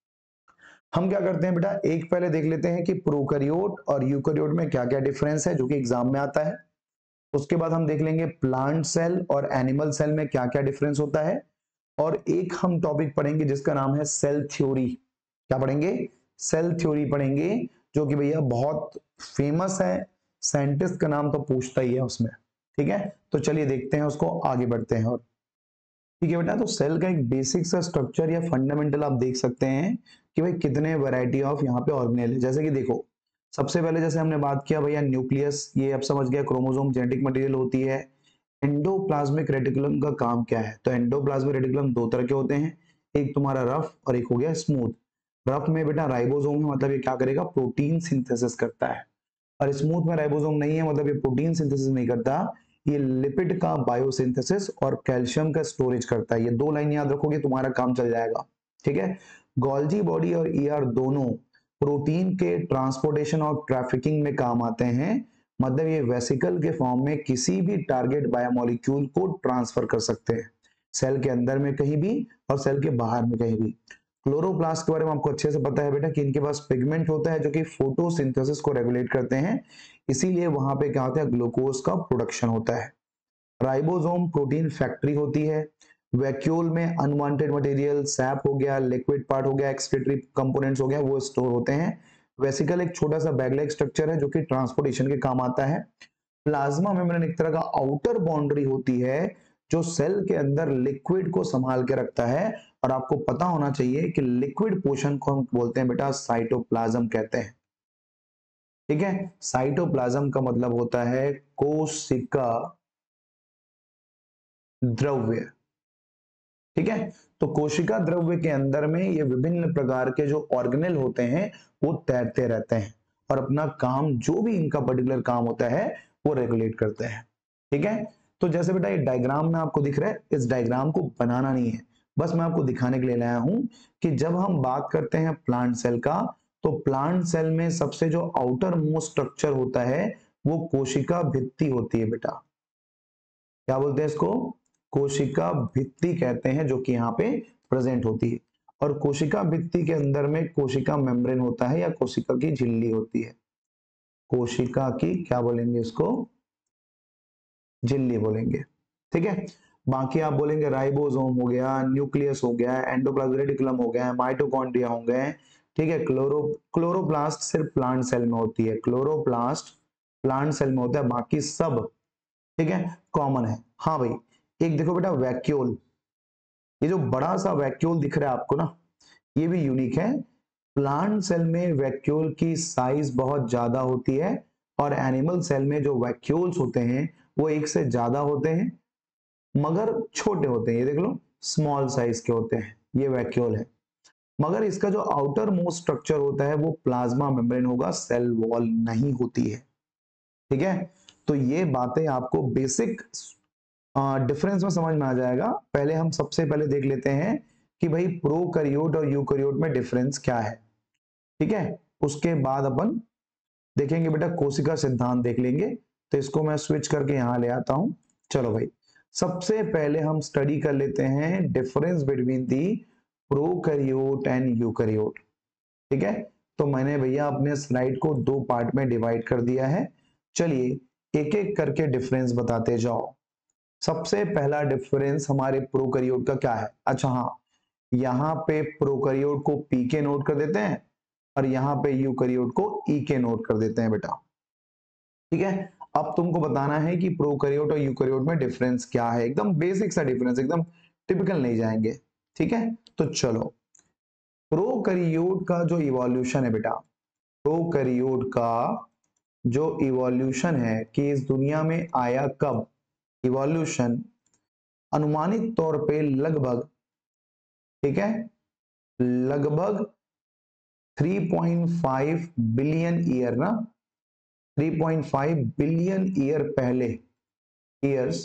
हम क्या करते हैं बेटा, एक पहले देख लेते हैं कि प्रोकैरियोट और यूकैरियोट में क्या क्या डिफरेंस है, जो कि एग्जाम में आता है। उसके बाद हम देख लेंगे प्लांट सेल और एनिमल सेल में क्या क्या डिफरेंस होता है। और एक हम टॉपिक पढ़ेंगे जिसका नाम है सेल थ्योरी। क्या पढ़ेंगे, सेल थ्योरी पढ़ेंगे, जो कि भैया बहुत फेमस है, साइंटिस्ट का नाम तो पूछता ही है उसमें। ठीक है, तो चलिए देखते हैं उसको, आगे बढ़ते हैं। और ठीक है बेटा, तो सेल का एक बेसिक सा स्ट्रक्चर या फंडामेंटल आप देख सकते हैं कि भाई कितने वैरायटी ऑफ यहाँ पे ऑर्गेनेल है। जैसे कि देखो, सबसे पहले जैसे हमने बात किया भैया न्यूक्लियस, ये अब समझ गया, क्रोमोसोम जेनेटिक मटेरियल होती है। एंडोप्लाज्मिक रेटिकुलम का काम क्या है, तो एंडोप्लाज्मिक रेटिकुलम दो तरह के होते हैं, एक तुम्हारा रफ और एक हो गया स्मूथ। रफ में बेटा राइबोसोम है, मतलब ये क्या करेगा, प्रोटीन सिंथेसिस करता है। और स्मूथ में राइबोसोम नहीं है, मतलब ये प्रोटीन सिंथेसिस नहीं करता, ये लिपिड का बायोसिंथेसिस और कैल्शियम का स्टोरेज करता है। ये दो लाइन याद रखोगे, तुम्हारा काम चल जाएगा। ठीक है, गोल्जी बॉडी और ईआर दोनों प्रोटीन के ट्रांसपोर्टेशन और ट्रैफिकिंग में काम आते हैं, मतलब ये वेसिकल के फॉर्म में किसी भी टारगेट बायोमोलिक्यूल को ट्रांसफर कर सकते हैं, सेल के अंदर में कहीं भी और सेल के बाहर में कहीं भी। क्लोरोप्लास्ट के बारे में आपको अच्छे से पता है बेटा कि इनके पास पिगमेंट होता है जो कि फोटोसिंथेसिस को रेगुलेट करते हैं, इसीलिए वहां पे क्या होता है, ग्लूकोज का प्रोडक्शन होता है। राइबोसोम प्रोटीन फैक्ट्री होती है। वैक्यूल में अनवांटेड मटेरियल, सैप हो गया, लिक्विड पार्ट हो गया, एक्सक्रीटरी कंपोनेंट्स हो गया, वो स्टोर होते हैं। वेसिकल एक छोटा सा बैग लाइक स्ट्रक्चर है जो कि ट्रांसपोर्टेशन के काम आता है। प्लाज्मा मेम्ब्रेन एक तरह का आउटर बाउंड्री होती है जो सेल के अंदर लिक्विड को संभाल के रखता है। और आपको पता होना चाहिए कि लिक्विड पोर्शन को हम बोलते हैं बेटा साइटोप्लाज्म कहते हैं। ठीक है, साइटोप्लाज्म का मतलब होता है कोशिका द्रव्य। ठीक है, तो कोशिका द्रव्य के अंदर में ये विभिन्न प्रकार के जो ऑर्गेनेल होते हैं वो तैरते रहते हैं और अपना काम, जो भी इनका पर्टिकुलर काम होता है, वो रेगुलेट करते हैं। ठीक है, तो जैसे बेटा ये डायग्राम में आपको दिख रहा है, इस डायग्राम को बनाना नहीं है, बस मैं आपको दिखाने के लिए लाया हूं कि जब हम बात करते हैं प्लांट सेल का, तो प्लांट सेल में सबसे जो आउटर मोस्ट स्ट्रक्चर होता है वो कोशिका भित्ति होती है बेटा। क्या बोलते हैं इसको, कोशिका भित्ति कहते हैं, जो कि यहाँ पे प्रेजेंट होती है। और कोशिका भित्ति के अंदर में कोशिका मेम्ब्रेन होता है या कोशिका की झिल्ली होती है। कोशिका की क्या बोलेंगे इसको, झिल्ली बोलेंगे। ठीक है, बाकी आप बोलेंगे राइबोसोम हो गया, न्यूक्लियस हो गया, एंडोप्लाज्मिक रेटिकुलम हो गया, माइटोकॉन्ड्रिया हो गए। ठीक है, क्लोरोप्लास्ट सिर्फ प्लांट सेल में होती है, क्लोरोप्लास्ट प्लांट सेल में होता है, बाकी सब ठीक है कॉमन है। हाँ भाई, एक देखो बेटा वैक्यूल, ये जो बड़ा सा वैक्यूल दिख रहा है आपको ना, ये भी यूनिक है। प्लांट सेल में वैक्यूल की साइज बहुत ज्यादा होती है और एनिमल सेल में जो वैक्यूल्स होते हैं वो एक से ज्यादा होते हैं, मगर छोटे होते हैं। ये देख लो, स्मॉल साइज के होते हैं, ये वैक्यूल है। मगर इसका जो आउटर मोस्ट स्ट्रक्चर होता है वो प्लाज्मा मेम्ब्रेन होगा, सेल वॉल नहीं होती है। ठीक है, तो ये बातें आपको बेसिक डिफरेंस में समझ में आ जाएगा। पहले हम सबसे पहले देख लेते हैं कि भाई प्रोकैरियोट और यूकैरियोट में डिफरेंस क्या है। ठीक है, उसके बाद अपन देखेंगे बेटा कोशिका सिद्धांत देख लेंगे। तो इसको मैं स्विच करके यहां ले आता हूं। चलो भाई, सबसे पहले हम स्टडी कर लेते हैं difference between the prokaryote and eukaryote. ठीक है, तो मैंने भैया अपने स्लाइड को दो पार्ट में डिवाइड कर दिया है। चलिए एक एक करके डिफरेंस बताते जाओ। सबसे पहला डिफरेंस हमारे प्रोकैरियोट का क्या है, अच्छा हाँ, यहाँ पे प्रोकैरियोट को पी के नोट कर देते हैं और यहाँ पे यूकैरियोट को ई के नोट कर देते हैं बेटा। ठीक है, अब तुमको बताना है कि प्रोकैरियोट और यूकैरियोट में डिफरेंस क्या है, एकदम बेसिक सा डिफरेंस, एकदम टिपिकल नहीं जाएंगे। ठीक है, तो चलो, प्रोकैरियोट का जो इवोल्यूशन है बेटा, प्रोकैरियोट का जो इवोल्यूशन है कि इस दुनिया में आया कब, इवोल्यूशन अनुमानित तौर पे लगभग, ठीक है, लगभग 3.5 बिलियन ईयर ना, 3.5 बिलियन ईयर पहले, ईयर्स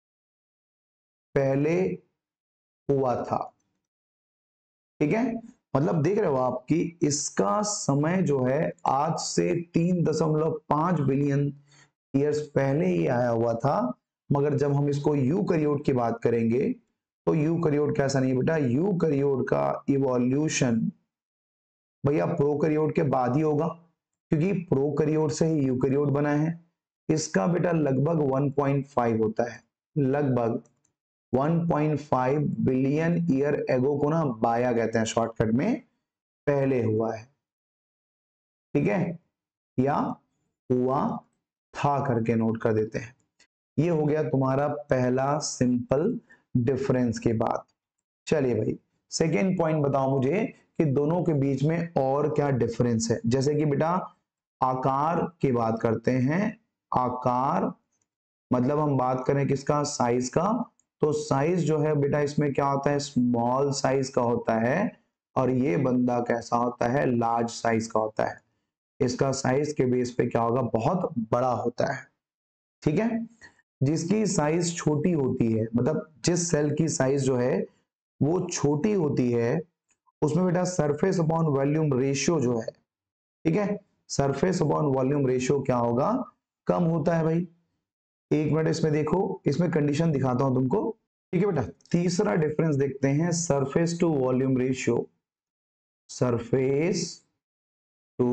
पहले हुआ था। ठीक है, मतलब देख रहे हो आप कि इसका समय जो है आज से 3.5 बिलियन ईयर्स पहले ही आया हुआ था। मगर जब हम इसको यूकैरियोट की बात करेंगे तो यूकैरियोट कैसा नहीं बेटा, यूकैरियोट का इवोल्यूशन भैया प्रोकैरियोट के बाद ही होगा, क्योंकि प्रोकैरियोट से ही यूकैरियोट बना है। इसका बेटा लगभग 1.5 होता है, लगभग 1.5 बिलियन ईयर एगो को ना बाया कहते हैं शॉर्टकट में, पहले हुआ है, ठीक है, या हुआ था करके नोट कर देते हैं। ये हो गया तुम्हारा पहला सिंपल डिफरेंस के बाद। चलिए भाई सेकेंड पॉइंट बताओ मुझे कि दोनों के बीच में और क्या डिफरेंस है। जैसे कि बेटा आकार की बात करते हैं, आकार मतलब हम बात करें किसका, साइज का, तो साइज जो है बेटा इसमें क्या होता है, स्मॉल साइज का होता है, और ये बंदा कैसा होता है, लार्ज साइज का होता है। इसका साइज के बेस पे क्या होगा, बहुत बड़ा होता है, ठीक है। जिसकी साइज छोटी होती है, मतलब जिस सेल की साइज जो है वो छोटी होती है, उसमें बेटा सरफेस अपॉन वॉल्यूम रेशियो जो है, ठीक है, सरफेस अपॉन वॉल्यूम रेशियो क्या होगा, कम होता है भाई। एक मिनट इसमें देखो, इसमें कंडीशन दिखाता हूं तुमको, ठीक है बेटा। तीसरा डिफरेंस देखते हैं, surface to volume ratio, surface to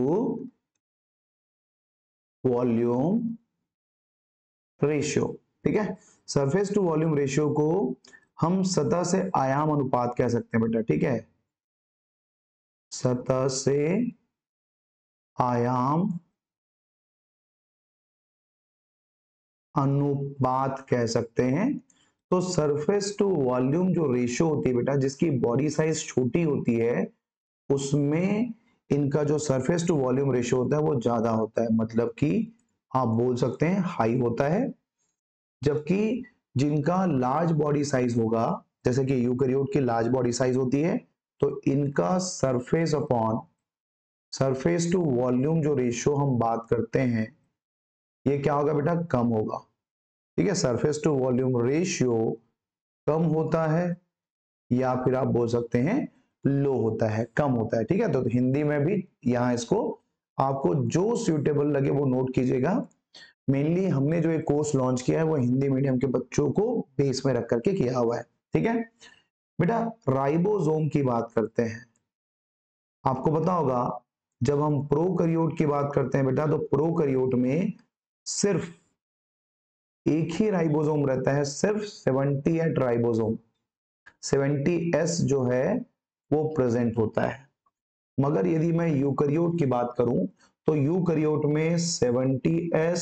volume ratio, ठीक है। सरफेस टू वॉल्यूम रेशियो को हम सतह से आयाम अनुपात कह सकते हैं बेटा, ठीक है, सतह से आयाम अनुपात कह सकते हैं। तो सरफेस टू वॉल्यूम जो रेशियो होती है बेटा, जिसकी बॉडी साइज छोटी होती है, उसमें इनका जो सरफेस टू वॉल्यूम रेशियो होता है वो ज्यादा होता है, मतलब कि आप बोल सकते हैं हाई होता है। जबकि जिनका लार्ज बॉडी साइज होगा, जैसे कि यूकैरियोट की लार्ज बॉडी साइज होती है, तो इनका surface upon surface to volume जो रेशियो हम बात करते हैं, ये क्या होगा बेटा, कम होगा, ठीक है। सरफेस टू वॉल्यूम रेशियो कम होता है, या फिर आप बोल सकते हैं लो होता है, कम होता है, ठीक है। तो हिंदी में भी यहाँ इसको आपको जो सूटेबल लगे वो नोट कीजिएगा। मेनली हमने जो एक कोर्स लॉन्च किया है वो हिंदी मीडियम के बच्चों को बेस में रख करके किया हुआ है, ठीक है बेटा। राइबोसोम की बात करते हैं, आपको पता होगा जब हम प्रोकैरियोट की बात करते हैं बेटा, तो प्रोकैरियोट में सिर्फ एक ही राइबोसोम रहता है, सिर्फ 78 राइबोसोम, 70s जो है वो प्रेजेंट होता है। मगर यदि मैं यूकैरियोट की बात करूं तो यूकैरियोट में 70s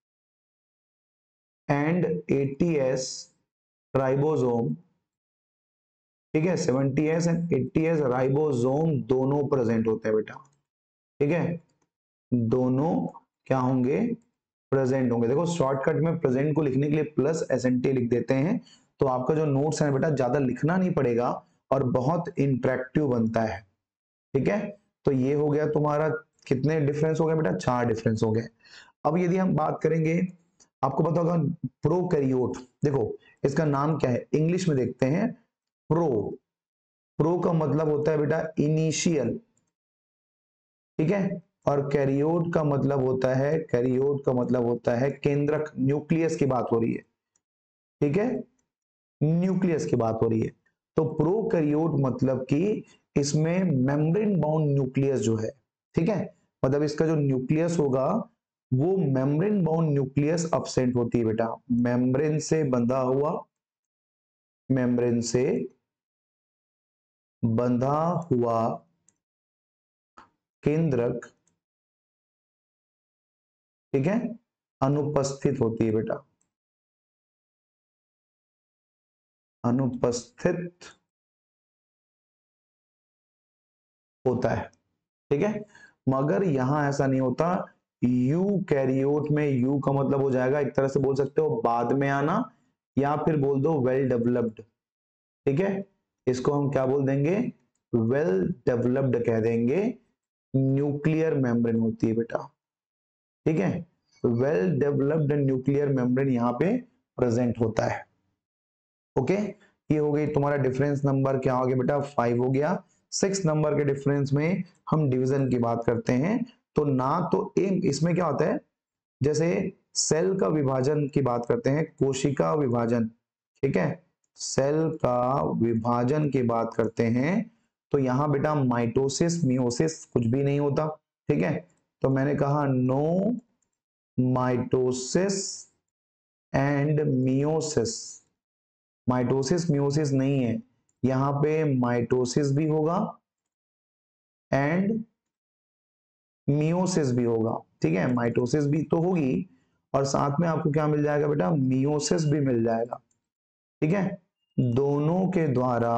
एंड 80s राइबोसोम, ठीक है, 70s एंड 80s राइबोसोम दोनों प्रेजेंट होते हैं बेटा, ठीक है, दोनों क्या होंगे, प्रेजेंट होंगे। देखो शॉर्टकट में प्रेजेंट को लिखने के लिए प्लस एसएनटी लिख देते हैं, तो आपका जो नोट्स है बेटा ज्यादा लिखना नहीं पड़ेगा और बहुत इंटरेक्टिव बनता है, ठीक है। तो ये हो गया तुम्हारा, कितने डिफरेंस हो गए बेटा, 4 डिफरेंस हो गए। अब यदि हम बात करेंगे, आपको पता होगा प्रोकैरियोट, देखो इसका नाम क्या है, इंग्लिश में देखते हैं प्रो, प्रो का मतलब होता है बेटा इनिशियल, ठीक है, और कैरियोट का मतलब होता है, कैरियोट का मतलब होता है केंद्रक, न्यूक्लियस की बात हो रही है, ठीक है, न्यूक्लियस की बात हो रही है। तो प्रोकैरियोट मतलब कि इसमें मेम्ब्रेन बाउंड न्यूक्लियस जो है, ठीक है, मतलब इसका जो न्यूक्लियस होगा वो मेम्ब्रेन बाउंड न्यूक्लियस अब्सेंट होती है बेटा, मेम्ब्रेन से बंधा हुआ, मेम्ब्रेन से बंधा हुआ केंद्रक, ठीक है, अनुपस्थित होती है बेटा, अनुपस्थित होता है, ठीक है। मगर यहां ऐसा नहीं होता, यूकैरियोट में यू का मतलब हो जाएगा, एक तरह से बोल सकते हो बाद में आना, या फिर बोल दो वेल डेवलप्ड, ठीक है, इसको हम क्या बोल देंगे, वेल डेवलप्ड कह देंगे। न्यूक्लियर मेम्ब्रेन होती है बेटा, ठीक है, वेल डेवलप्ड न्यूक्लियर मेम्ब्रेन यहाँ पे प्रेजेंट होता है, ओके। ये हो गई तुम्हारा डिफरेंस नंबर क्या हो गया बेटा, 5 हो गया। 6 नंबर के डिफरेंस में हम डिवीजन की बात करते हैं। तो ना तो इसमें क्या होता है, जैसे सेल का विभाजन की बात करते हैं, कोशिका विभाजन, ठीक है, सेल का विभाजन की बात करते हैं, तो यहां बेटा माइटोसिस मियोसिस कुछ भी नहीं होता, ठीक है। तो मैंने कहा no mitosis and meiosis, mitosis meiosis नहीं है, यहां पे माइटोसिस भी होगा एंड मियोसिस भी होगा, ठीक है, माइटोसिस भी तो होगी और साथ में आपको क्या मिल जाएगा बेटा, मियोसिस भी मिल जाएगा, ठीक है। दोनों के द्वारा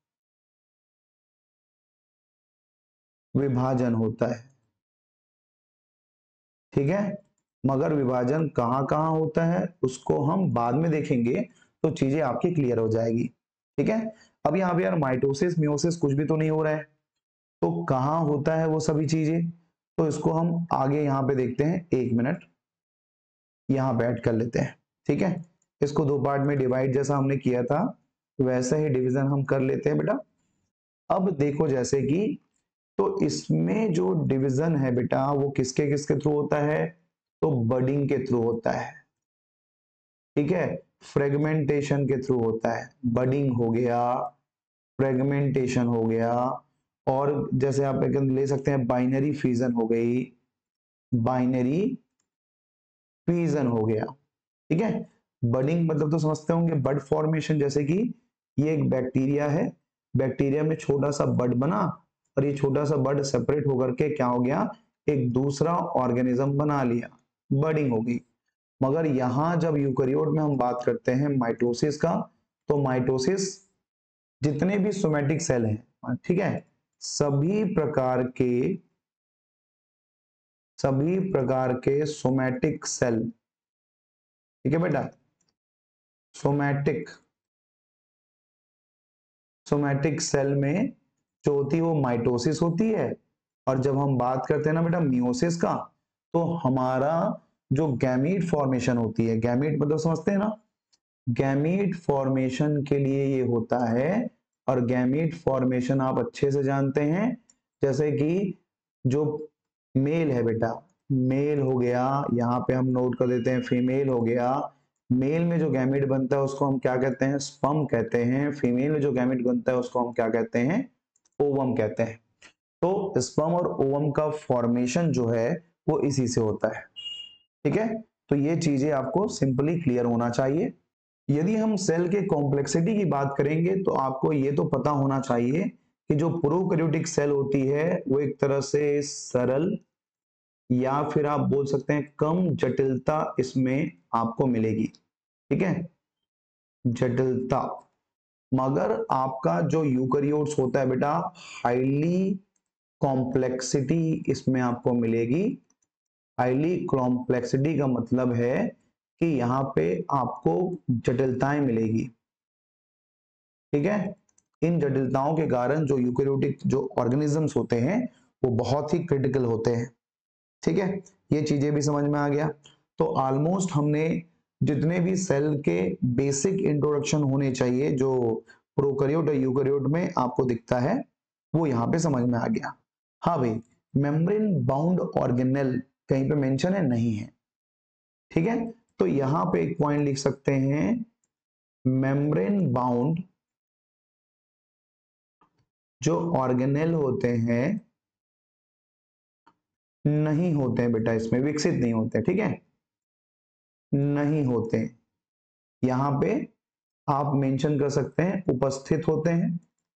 विभाजन होता है, ठीक है, मगर विभाजन कहां कहां होता है उसको हम बाद में देखेंगे, तो चीजें आपकी क्लियर हो जाएगी, ठीक है। अब यहाँ पे यार माइटोसिस मियोसिस कुछ भी तो नहीं हो रहा है, तो कहां होता है वो सभी चीजें, तो इसको हम आगे यहाँ पे देखते हैं, 1 मिनट यहाँ बैठ कर लेते हैं, ठीक है। इसको 2 पार्ट में डिवाइड जैसा हमने किया था वैसा ही डिवीजन हम कर लेते हैं बेटा। अब देखो जैसे कि, तो इसमें जो डिवीजन है बेटा वो किसके किसके थ्रू होता है, तो बडिंग के थ्रू होता है, ठीक है, फ्रेगमेंटेशन के थ्रू होता है, बडिंग हो गया, फ्रेगमेंटेशन हो गया, और जैसे आप ले सकते हैं बाइनरी फ्यूजन हो गई, बाइनरी फ्यूजन हो गया, ठीक है। बडिंग मतलब तो समझते होंगे, बड फॉर्मेशन, जैसे कि ये एक बैक्टीरिया है, बैक्टीरिया में छोटा सा बड बना और ये छोटा सा बड सेपरेट होकर के क्या हो गया, एक दूसरा ऑर्गेनिज्म बना लिया, बडिंग हो गई। मगर यहां जब यूकेरियोट में हम बात करते हैं माइटोसिस का, तो माइटोसिस जितने भी सोमैटिक सेल हैं, ठीक है, सभी प्रकार के सोमैटिक सेल, ठीक है बेटा, सोमैटिक सोमैटिक सेल में जो होती है वो माइटोसिस होती है, और जब हम बात करते हैं ना बेटा मियोसिस का, तो हमारा जो गैमीट फॉर्मेशन होती है, गैमीट मतलब समझते हैं ना, गैमीट फॉर्मेशन के लिए ये होता है, और गैमीट फॉर्मेशन आप अच्छे से जानते हैं, जैसे कि जो मेल है बेटा, मेल हो गया, यहाँ पे हम नोट कर देते हैं फीमेल हो गया, मेल में जो गैमेट बनता है उसको हम क्या कहते हैं, स्पर्म कहते हैं, फीमेल में जो गैमेट बनता है उसको हम क्या कहते हैं, ओवम कहते हैं। तो स्पर्म और ओवम का फॉर्मेशन जो है वो इसी से होता है, ठीक है। तो ये चीजें आपको सिंपली क्लियर होना चाहिए। यदि हम सेल के कॉम्प्लेक्सिटी की बात करेंगे तो आपको ये तो पता होना चाहिए कि जो प्रोकैरियोटिक सेल होती है वो एक तरह से सरल, या फिर आप बोल सकते हैं कम जटिलता इसमें आपको मिलेगी, ठीक है, जटिलता। मगर आपका जो यूकेरियोट्स होता है बेटा, हाईली कॉम्प्लेक्सिटी इसमें आपको मिलेगी। हाईली कॉम्प्लेक्सिटी का मतलब है कि यहाँ पे आपको जटिलताएं मिलेगी, ठीक है। इन जटिलताओं के कारण जो यूकेरियोटिक जो ऑर्गेनिजम्स होते हैं वो बहुत ही क्रिटिकल होते हैं, ठीक है। ये चीजें भी समझ में आ गया। तो ऑलमोस्ट हमने जितने भी सेल के बेसिक इंट्रोडक्शन होने चाहिए जो प्रोकैरियोट और यूकेरियोट में आपको दिखता है वो यहाँ पे समझ में आ गया। हाँ भाई, मेम्ब्रेन बाउंड ऑर्गेनेल कहीं पे मेंशन है, नहीं है, ठीक है। तो यहाँ पे एक पॉइंट लिख सकते हैं, मेम्ब्रेन बाउंड जो ऑर्गेनेल होते हैं नहीं होते हैं बेटा, इसमें विकसित नहीं होते, ठीक है, नहीं होते। यहां पे आप मेंशन कर सकते हैं उपस्थित होते हैं,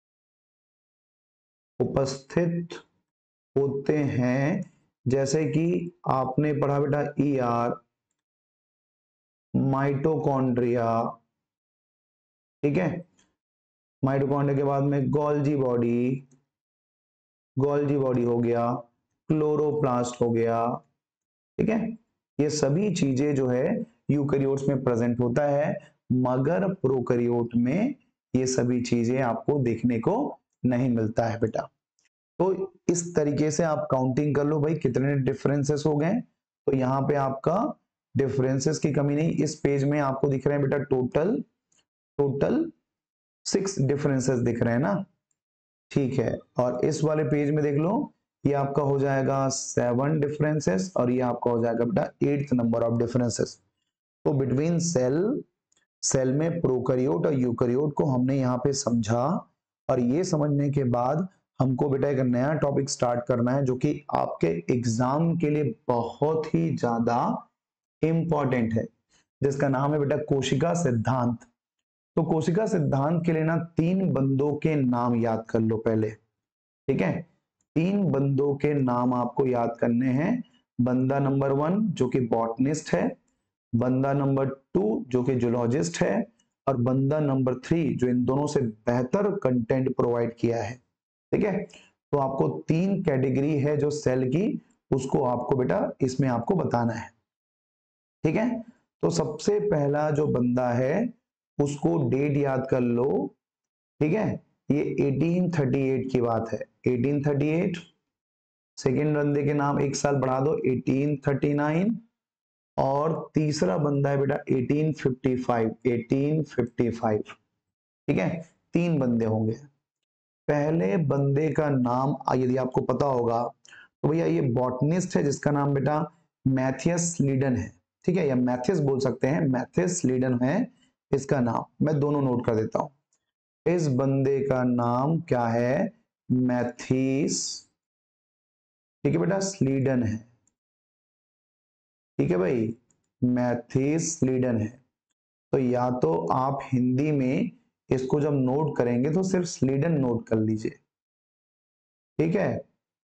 उपस्थित होते हैं, जैसे कि आपने पढ़ा बेटा ईआर, माइटोकॉन्ड्रिया, ठीक है, माइटोकॉन्ड्रिया के बाद में गोल्जी बॉडी, गोल्जी बॉडी हो गया, क्लोरोप्लास्ट हो गया, ठीक है। ये सभी चीजें जो है यूकेरियोट्स में प्रेजेंट होता है, मगर प्रोकैरियोट में ये सभी चीजें आपको देखने को नहीं मिलता है बेटा। तो इस तरीके से आप काउंटिंग कर लो भाई कितने डिफरेंसेस हो गए। तो यहाँ पे आपका डिफरेंसेस की कमी नहीं, इस पेज में आपको दिख रहे हैं बेटा टोटल टोटल 6 डिफरेंसेस दिख रहे हैं ना, ठीक है, और इस वाले पेज में देख लो, ये आपका हो जाएगा 7 डिफरेंसेस और ये आपका हो जाएगा बेटा 8th नंबर ऑफ डिफरेंसेस। तो बिटवीन सेल में प्रोकैरियोट और यूकैरियोट को हमने यहाँ पे समझा, और ये समझने के बाद हमको बेटा एक नया टॉपिक स्टार्ट करना है जो कि आपके एग्जाम के लिए बहुत ही ज्यादा इंपॉर्टेंट है, जिसका नाम है बेटा कोशिका सिद्धांत। तो कोशिका सिद्धांत के लिए ना 3 बंदों के नाम याद कर लो पहले, ठीक है। 3 बंदों के नाम आपको याद करने हैं। बंदा नंबर 1 जो कि बॉटनिस्ट है, बंदा नंबर 2 जो कि जूलॉजिस्ट है, और बंदा नंबर 3 जो इन दोनों से बेहतर कंटेंट प्रोवाइड किया है, ठीक है। तो आपको 3 कैटेगरी है जो सेल की, उसको आपको बेटा इसमें आपको बताना है, ठीक है। तो सबसे पहला जो बंदा है उसको डेट याद कर लो, ठीक है। ये 1838 की बात है, 1838। सेकेंड बंदे के नाम एक साल बढ़ा दो, 1839। और तीसरा बंदा है बेटा 1855, 1855, ठीक है। 3 बंदे होंगे। पहले बंदे का नाम यदि आपको पता होगा तो भैया ये बॉटनिस्ट है जिसका नाम बेटा मैथियस लीडन है, ठीक है, या मैथियस बोल सकते हैं, मैथियस लीडन है इसका नाम। मैं दोनों नोट कर देता हूं। इस बंदे का नाम क्या है? मैथिस, ठीक है बेटा, स्लीडन है, ठीक है भाई, मैथिस स्लीडन है। तो या तो आप हिंदी में इसको जब नोट करेंगे तो सिर्फ स्लीडन नोट कर लीजिए, ठीक है,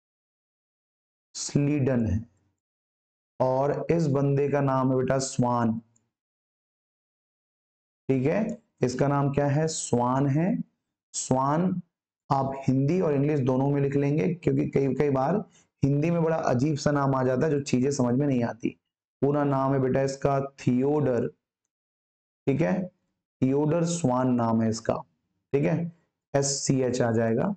स्लीडन है। और इस बंदे का नाम है बेटा स्वान, ठीक है, इसका नाम क्या है? स्वान है। स्वान आप हिंदी और इंग्लिश दोनों में लिख लेंगे, क्योंकि कई कई बार हिंदी में बड़ा अजीब सा नाम आ जाता है जो चीजें समझ में नहीं आती। पूरा नाम है बेटा इसका थियोडर, ठीक है, थियोडर स्वान नाम है इसका, ठीक है, SCH आ जाएगा,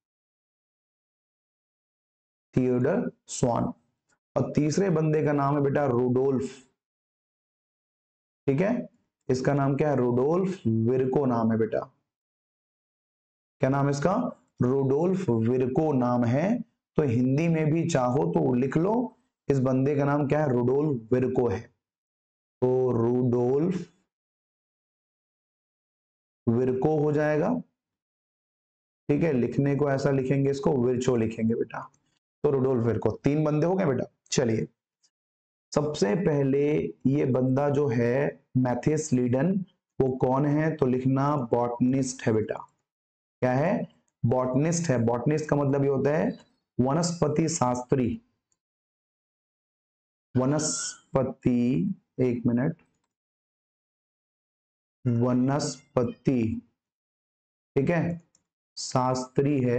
थियोडर स्वान। और तीसरे बंदे का नाम है बेटा रुडोल्फ, ठीक है, इसका नाम क्या है? रुडोल्फ विरको नाम है बेटा। क्या नाम है इसका? रुडोल्फ विरको नाम है। तो हिंदी में भी चाहो तो लिख लो, इस बंदे का नाम क्या है? रुडोल्फ विरको है। तो रुडोल्फ विरको हो जाएगा, ठीक है, लिखने को ऐसा लिखेंगे, इसको विरचो लिखेंगे बेटा। तो रुडोल्फ विरको, 3 बंदे हो गए बेटा। चलिए, सबसे पहले ये बंदा जो है मैथियस लीडन, वो कौन है? तो लिखना बॉटनिस्ट है बेटा। क्या है? बॉटनिस्ट है। बॉटनिस्ट का मतलब ये होता है वनस्पति शास्त्री, वनस्पति, एक मिनट, वनस्पति, ठीक है, शास्त्री है,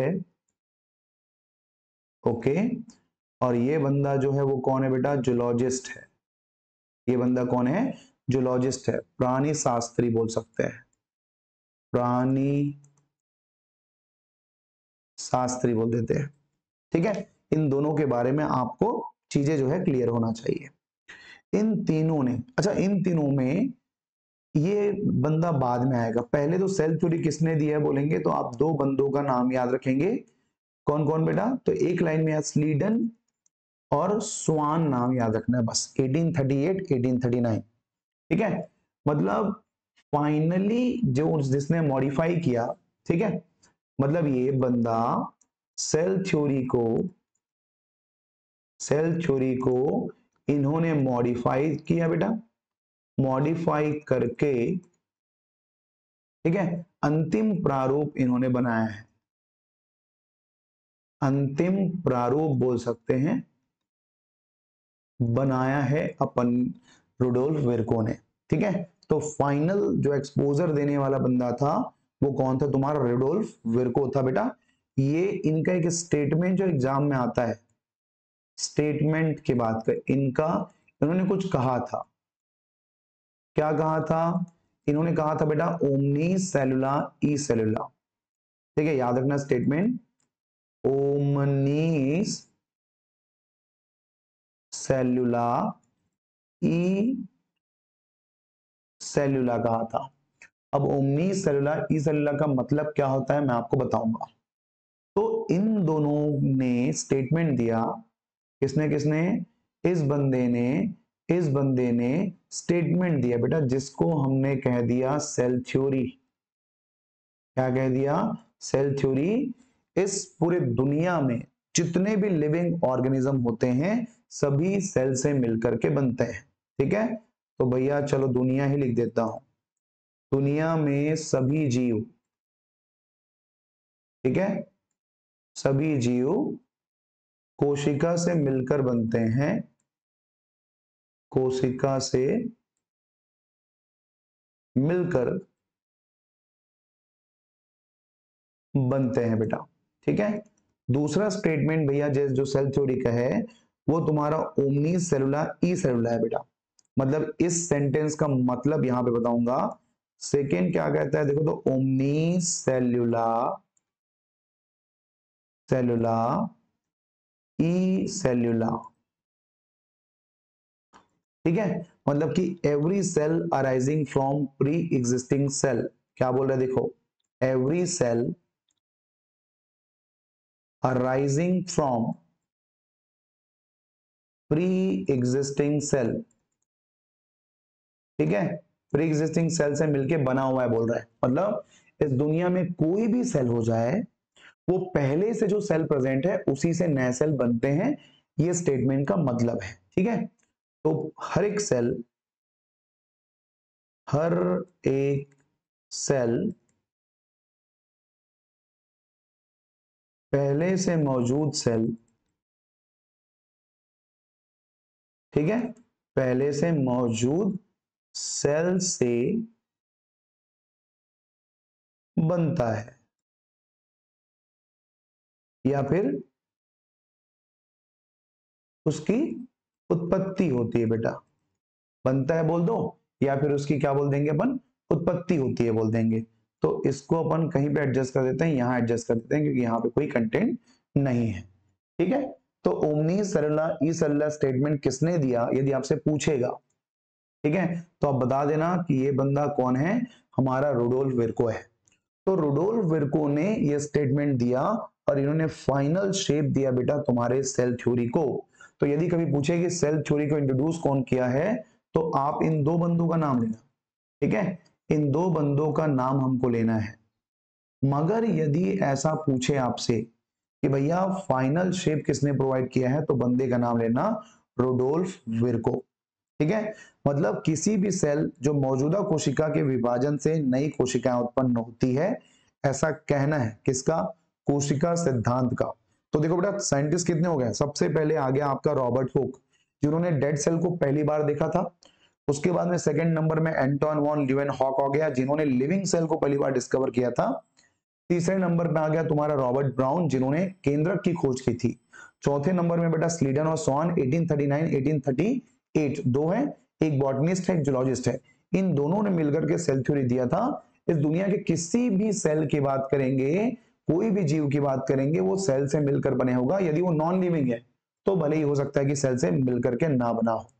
ओके। और ये बंदा जो है वो कौन है बेटा? जूलॉजिस्ट है। ये बंदा कौन है? जूलॉजिस्ट है, प्राणी शास्त्री बोल सकते हैं, प्राणी शास्त्री बोल देते हैं, ठीक है। इन दोनों के बारे में आपको चीजें जो है क्लियर होना चाहिए। इन तीनों ने, अच्छा, इन तीनों में ये बंदा बाद में आएगा। पहले तो सेल थ्योरी किसने दिया है बोलेंगे तो आप 2 बंदों का नाम याद रखेंगे। कौन कौन बेटा? तो एक लाइन में याद, स्लीडन और स्वान नाम याद रखना है बस, 1838 1839, ठीक है। मतलब फाइनली जो जिसने मॉडिफाई किया, ठीक है, मतलब ये बंदा सेल थ्योरी को, सेल थ्योरी को इन्होंने मॉडिफाई किया बेटा, मॉडिफाई करके, ठीक है, अंतिम प्रारूप इन्होंने बनाया है, अंतिम प्रारूप बोल सकते हैं, बनाया है अपन रुडोल्फ विरको ने, ठीक है। तो फाइनल जो एक्सपोजर देने वाला बंदा था वो कौन था? तुम्हारा रुडोल्फ विरको था बेटा। ये इनका एक स्टेटमेंट जो एग्जाम में आता है, स्टेटमेंट के बाद का इनका, इन्होंने कुछ कहा था। क्या कहा था? इन्होंने कहा था बेटा ओमनी सेलुला ई सेलुला, ठीक है, याद रखना स्टेटमेंट, ओमनीस सेलुला ई सेलुला कहा था। अब ओमनी सेलुला ई सेलुला का मतलब क्या होता है मैं आपको बताऊंगा, तो इन दोनों ने स्टेटमेंट दिया, किसने किसने, इस बंदे ने स्टेटमेंट दिया बेटा, जिसको हमने कह दिया सेल थ्योरी। क्या कह दिया, सेल थ्योरी। इस पूरे दुनिया में जितने भी लिविंग ऑर्गेनिज्म होते हैं सभी सेल से मिलकर के बनते हैं। ठीक है, तो भैया चलो दुनिया ही लिख देता हूं, दुनिया में सभी जीव, ठीक है, सभी जीव कोशिका से मिलकर बनते हैं, कोशिका से मिलकर बनते हैं बेटा। ठीक है, दूसरा स्टेटमेंट भैया जो सेल थ्योरी का है वो तुम्हारा ओमनी सेलुला ई सेलुला है बेटा। मतलब इस सेंटेंस का मतलब यहां पे बताऊंगा। सेकेंड क्या कहता है देखो, तो ओमनी सेलुला सेलुला ई सेलुला। ठीक है, मतलब कि every cell arising from pre existing cell. क्या बोल रहा है देखो, every cell arising from pre existing cell. ठीक है, प्री एग्जिस्टिंग सेल से मिलके बना हुआ है बोल रहा है। मतलब इस दुनिया में कोई भी सेल हो जाए वो पहले से जो सेल प्रेजेंट है उसी से नए सेल बनते हैं, ये स्टेटमेंट का मतलब है। ठीक है, तो हर एक सेल पहले से मौजूद सेल, ठीक है, पहले से मौजूद सेल से बनता है या फिर उसकी उत्पत्ति होती है बेटा। बनता है बोल दो या फिर उसकी क्या बोल देंगे अपन, उत्पत्ति होती है बोल देंगे। तो इसको अपन कहीं पे एडजस्ट कर देते हैं, यहां एडजस्ट कर देते हैं क्योंकि यहाँ पे कोई कंटेंट नहीं है। ठीक है, तो ओमनी सेलुला ई सेलुला स्टेटमेंट किसने दिया यदि आपसे पूछेगा, ठीक है, तो आप बता देना कि ये बंदा कौन है, हमारा रुडोल्फ विर्को है। तो रुडोल्फ विर्को ने ये स्टेटमेंट दिया और इन्होंने फाइनल शेप दिया बेटा तुम्हारे सेल थ्योरी को। तो यदि कभी पूछे कि सेल थ्योरी को इंट्रोड्यूस कौन किया है तो आप इन दो बंदों का नाम लेना। ठीक है, इन दो बंदों का नाम हमको लेना है। मगर यदि ऐसा पूछे आपसे कि भैया फाइनल शेप किसने प्रोवाइड किया है, तो बंदे का नाम लेना रुडोल्फ विर्को। ठीक है, मतलब किसी भी सेल जो मौजूदा कोशिका के विभाजन से नई कोशिकाएं उत्पन्न होती है, ऐसा कहना है किसका, कोशिका सिद्धांत का। तो देखो बेटा साइंटिस्ट कितने हो गए, सबसे पहले आ गया आपका रॉबर्ट हुक जिन्होंने डेड सेल को पहली बार देखा था। उसके बाद में सेकंड नंबर में एंटोन वॉन ल्यूवेनहॉक हो गया जिन्होंने लिविंग सेल को पहली बार डिस्कवर किया था। तीसरे नंबर पे आ गया तुम्हारा रॉबर्ट ब्राउन जिन्होंने केंद्रक की खोज की थी। चौथे नंबर में बेटा स्लीडन और सॉन 1839 1838 दो है, एक बॉटनिस्ट है एक जूलॉजिस्ट है। इन दोनों ने मिलकर के सेल थ्योरी दिया था। इस दुनिया के किसी भी सेल की बात करेंगे, कोई भी जीव की बात करेंगे वो सेल से मिलकर बने होगा। यदि वो नॉन लिविंग है तो भले ही हो सकता है कि सेल से मिलकर के ना बना हो।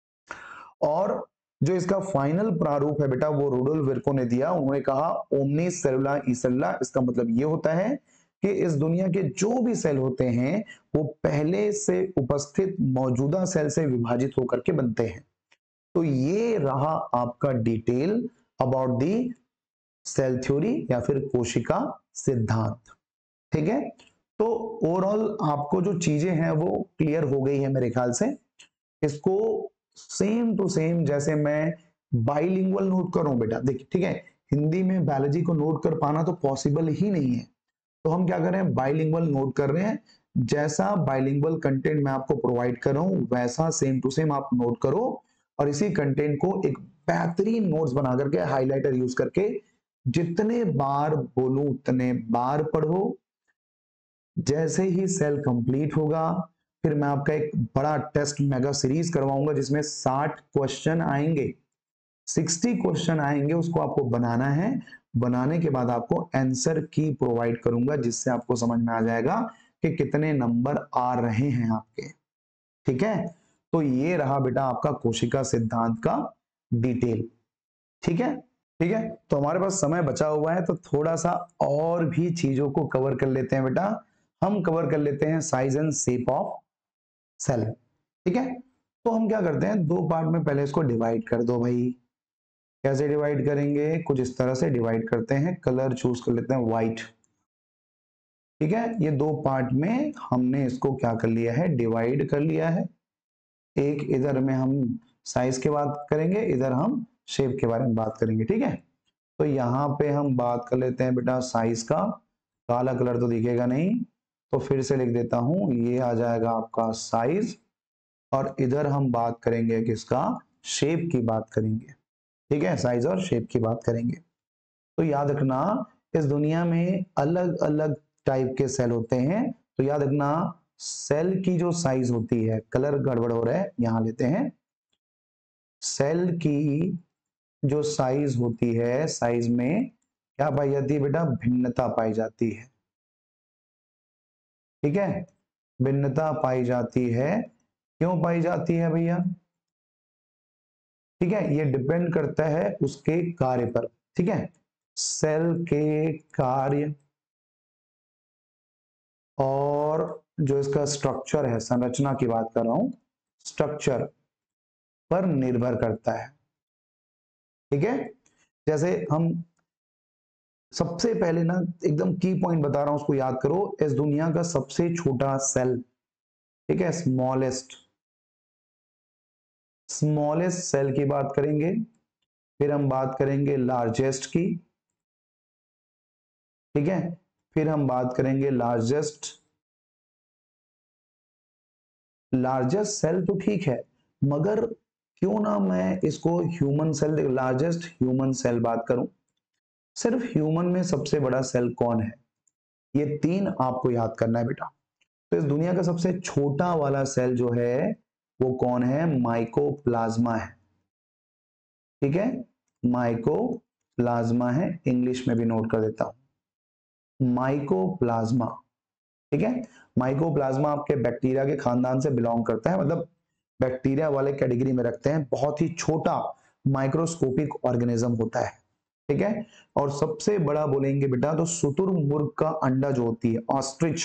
और जो इसका फाइनल प्रारूप है बेटा वो रुडोल्फ विर्को ने दिया। उन्होंने कहा ओमनी सेलुला ई सेलुला, इसका मतलब ये होता है कि इस दुनिया के जो भी सेल होते हैं वो पहले से उपस्थित मौजूदा सेल से विभाजित होकर के बनते हैं। तो ये रहा आपका detail about the cell theory या फिर कोशिका सिद्धांत। ठीक है, तो ओवरऑल आपको जो चीजें हैं वो क्लियर हो गई है मेरे ख्याल से। इसको सेम टू सेम जैसे मैं बाइलिंगुअल नोट कर रहा हूं बेटा, देखिए ठीक है, हिंदी में बायोलॉजी को नोट कर पाना तो पॉसिबल ही नहीं है। तो हम क्या कर रहे हैं, बाइलिंगुअल नोट कर रहे हैं। जैसा बाइलिंगुअल कंटेंट मैं आपको प्रोवाइड कर रहा हूं वैसा सेम टू सेम आप नोट करो और इसी कंटेंट को एक बेहतरीन नोट्स बना करके हाइलाइटर यूज करके जितने बार बोलूं उतने बार पढ़ो। जैसे ही सेल कंप्लीट होगा फिर मैं आपका एक बड़ा टेस्ट मेगा सीरीज करवाऊंगा जिसमें 60 क्वेश्चन आएंगे, 60 क्वेश्चन आएंगे, उसको आपको बनाना है। बनाने के बाद आपको आंसर की प्रोवाइड करूंगा जिससे आपको समझ में आ जाएगा कि कितने नंबर आ रहे हैं आपके। ठीक है, तो ये रहा बेटा आपका कोशिका सिद्धांत का डिटेल। ठीक है, ठीक है, तो हमारे पास समय बचा हुआ है, तो थोड़ा सा और भी चीजों को कवर कर लेते हैं बेटा। हम कवर कर लेते हैं size and shape of cell. ठीक है, तो हम क्या करते हैं, दो पार्ट में पहले इसको डिवाइड कर दो भाई। कैसे डिवाइड करेंगे, कुछ इस तरह से डिवाइड करते हैं। कलर चूज कर लेते हैं व्हाइट। ठीक है, ये दो पार्ट में हमने इसको क्या कर लिया है, डिवाइड कर लिया है। एक इधर में हम साइज की बात करेंगे, इधर हम शेप के बारे में बात करेंगे। ठीक है, तो यहाँ पे हम बात कर लेते हैं बेटा साइज का। काला कलर तो दिखेगा नहीं, तो फिर से लिख देता हूं, ये आ जाएगा आपका साइज। और इधर हम बात करेंगे किसका, शेप की बात करेंगे। ठीक है, साइज और शेप की बात करेंगे। तो याद रखना, इस दुनिया में अलग अलग टाइप के सेल होते हैं। तो याद रखना, सेल की जो साइज होती है, कलर गड़बड़ हो रहा है, यहां लेते हैं। सेल की जो साइज होती है, साइज में क्या पाई जाती है बेटा, भिन्नता पाई जाती है। ठीक है, भिन्नता पाई जाती है। क्यों पाई जाती है भैया, ठीक है, ये डिपेंड करता है उसके कार्य पर। ठीक है, सेल के कार्य और जो इसका स्ट्रक्चर है, संरचना की बात कर रहा हूं, स्ट्रक्चर पर निर्भर करता है। ठीक है, जैसे हम सबसे पहले ना एकदम की पॉइंट बता रहा हूं, उसको याद करो। इस दुनिया का सबसे छोटा सेल, ठीक है, स्मॉलेस्ट सेल की बात करेंगे। फिर हम बात करेंगे लार्जेस्ट की। ठीक है, फिर हम बात करेंगे लार्जेस्ट सेल तो ठीक है, मगर क्यों ना मैं इसको human cell, largest human cell बात करूं। सिर्फ ह्यूमन में सबसे बड़ा सेल कौन है, ये तीन आपको याद करना है बेटा। तो इस दुनिया का सबसे छोटा वाला सेल जो है वो कौन है, माइकोप्लाज्मा है। ठीक है, माइकोप्लाज्मा है, इंग्लिश में भी नोट कर देता हूं, माइकोप्लाज्मा। ठीक है, माइकोप्लाज्मा आपके बैक्टीरिया के खानदान से बिलोंग करता है, मतलब बैक्टीरिया वाले कैटेगरी में रखते हैं। बहुत ही छोटा माइक्रोस्कोपिक ऑर्गेनिज्म होता है। ठीक है, और सबसे बड़ा बोलेंगे बेटा तो शुतुरमुर्ग का अंडा जो होती है, ऑस्ट्रिच।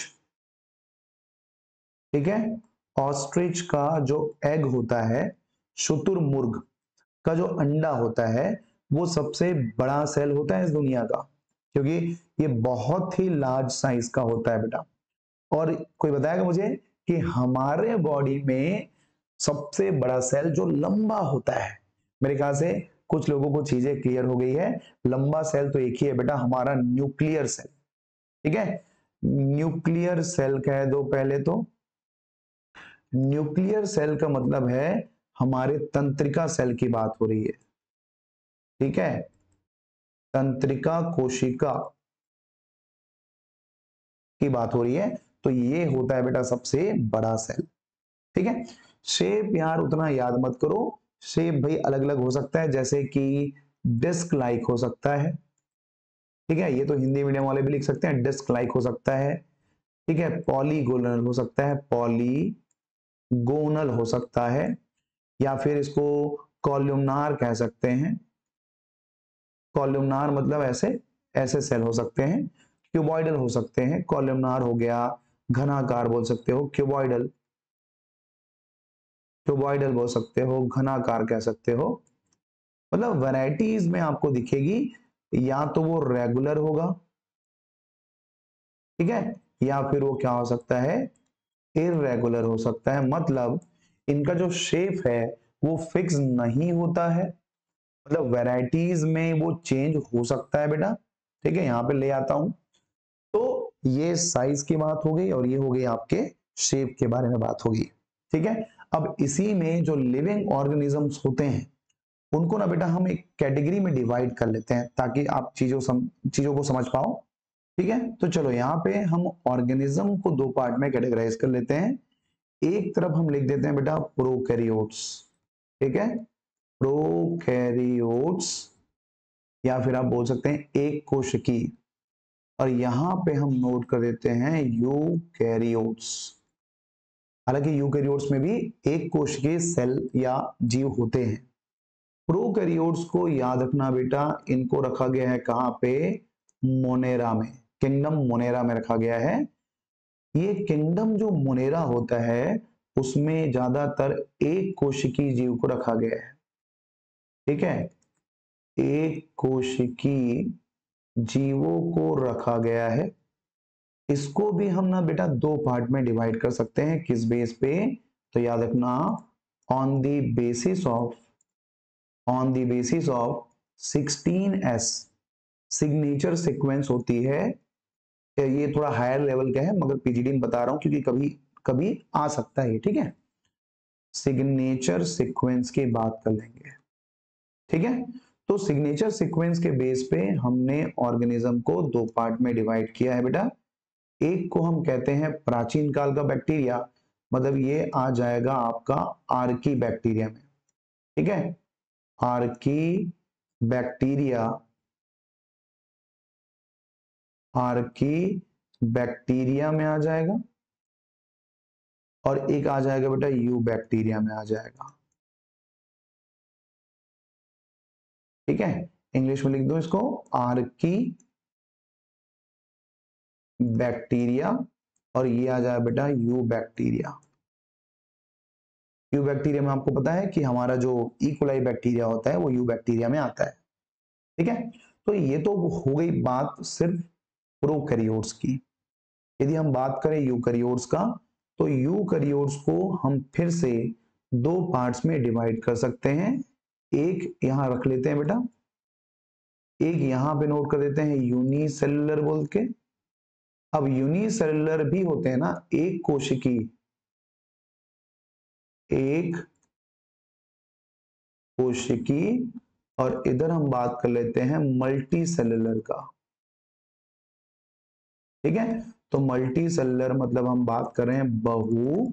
ठीक है, ऑस्ट्रिच का जो एग होता है, शुतुरमुर्ग का जो अंडा होता है, वो सबसे बड़ा सेल होता है इस दुनिया का, क्योंकि ये बहुत ही लार्ज साइज का होता है बेटा। और कोई बताएगा मुझे कि हमारे बॉडी में सबसे बड़ा सेल जो लंबा होता है, मेरे ख्याल से कुछ लोगों को चीजें क्लियर हो गई है। लंबा सेल तो एक ही है बेटा, हमारा न्यूक्लियर सेल। ठीक है, न्यूक्लियर सेल कह दो पहले तो। न्यूक्लियर सेल का मतलब है हमारे तंत्रिका सेल की बात हो रही है। ठीक है, तंत्रिका कोशिका की बात हो रही है, तो ये होता है बेटा सबसे बड़ा सेल। ठीक है, शेप यार उतना याद मत करो। शेप भाई अलग अलग हो सकता है, जैसे कि डिस्क लाइक हो सकता है। ठीक है, ये तो हिंदी मीडियम वाले भी लिख सकते हैं, डिस्क लाइक हो सकता है। ठीक है, पॉलीगोनल हो सकता है, पॉलीगोनल हो सकता है, या फिर इसको कॉलमनार कह सकते हैं। कॉलमनार मतलब ऐसे ऐसे सेल हो सकते हैं। क्यूबॉइडल हो सकते हैं, कॉलमनार हो गया। घनाकार बोल सकते हो, क्यूबॉइडल, क्यूबॉइडल बोल सकते हो, घनाकार कह सकते हो। मतलब वैरायटीज में आपको दिखेगी, या तो वो रेगुलर होगा, ठीक है, या फिर वो क्या हो सकता है, इररेगुलर हो सकता है। मतलब इनका जो शेप है वो फिक्स नहीं होता है, मतलब वैरायटीज में वो चेंज हो सकता है बेटा। ठीक है, यहाँ पे ले आता हूं। तो ये साइज की बात हो गई, और ये हो गई आपके शेप के बारे में बात होगी। ठीक है, अब इसी में जो लिविंग ऑर्गेनिजम्स होते हैं, उनको ना बेटा हम एक कैटेगरी में डिवाइड कर लेते हैं, ताकि आप चीजों को समझ पाओ। ठीक है, तो चलो यहाँ पे हम ऑर्गेनिज्म को दो पार्ट में कैटेगराइज कर लेते हैं। एक तरफ हम लिख देते हैं बेटा प्रोकैरियोट्स। ठीक है, प्रोकैरियोट्स, या फिर आप बोल सकते हैं एक कोशिकी। और यहां पे हम नोट कर देते हैं यूकैरियोट्स। हालांकि यूकैरियोट्स में भी एक कोशिकीय सेल या जीव होते हैं। प्रोकैरियोट्स को याद रखना बेटा, इनको रखा गया है कहां पे, मोनेरा में, किंगडम मोनेरा में रखा गया है। ये किंगडम जो मोनेरा होता है उसमें ज्यादातर एक कोशिकीय जीव को रखा गया है, ठीक है, एक कोशिकीय जीवों को रखा गया है। इसको भी हम ना बेटा दो पार्ट में डिवाइड कर सकते हैं, किस बेस पे, तो याद रखना, on the basis of 16s signature sequence होती है। ये थोड़ा हायर लेवल का है मगर पीजीडी में बता रहा हूं क्योंकि कभी कभी आ सकता है, ठीक है। सिग्नेचर सीक्वेंस की बात कर लेंगे, ठीक है। तो सिग्नेचर सीक्वेंस के बेस पे हमने ऑर्गेनिज्म को दो पार्ट में डिवाइड किया है बेटा। एक को हम कहते हैं प्राचीन काल का बैक्टीरिया, मतलब ये आ जाएगा आपका आर्की बैक्टीरिया में, ठीक है, आर्की बैक्टीरिया, आर्की बैक्टीरिया में आ जाएगा। और एक आ जाएगा बेटा यू बैक्टीरिया में आ जाएगा, ठीक है। इंग्लिश में लिख दो इसको, आर्की बैक्टीरिया, और ये आ जाएगा बेटा यू बैक्टीरिया। यू बैक्टीरिया में आपको पता है कि हमारा जो इकोलाई बैक्टीरिया होता है वो यू बैक्टीरिया में आता है, ठीक है। तो ये तो हो गई बात सिर्फ प्रोकैरियोट्स की। यदि हम बात करें यूकैरियोट्स का, तो यूकैरियोट्स को हम फिर से दो पार्ट्स में डिवाइड कर सकते हैं। एक यहां रख लेते हैं बेटा, एक यहां पे नोट कर देते हैं यूनिसेलुलर बोल के। अब यूनिसेलुलर भी होते हैं ना, एक कोशिकी, एक कोशिकी, और इधर हम बात कर लेते हैं मल्टी सेलुलर का, ठीक है। तो मल्टी सेलुलर मतलब हम बात कर रहे हैं बहु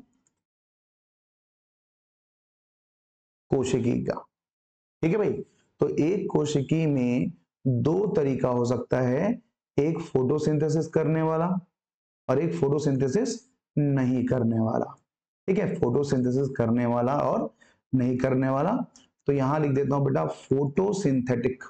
कोशिकी का, ठीक है भाई। तो एक कोशिकी में दो तरीका हो सकता है, एक फोटोसिंथेसिस करने वाला और एक फोटोसिंथेसिस नहीं करने वाला, ठीक है, फोटोसिंथेसिस करने वाला और नहीं करने वाला। तो यहां लिख देता हूं बेटा फोटोसिंथेटिक,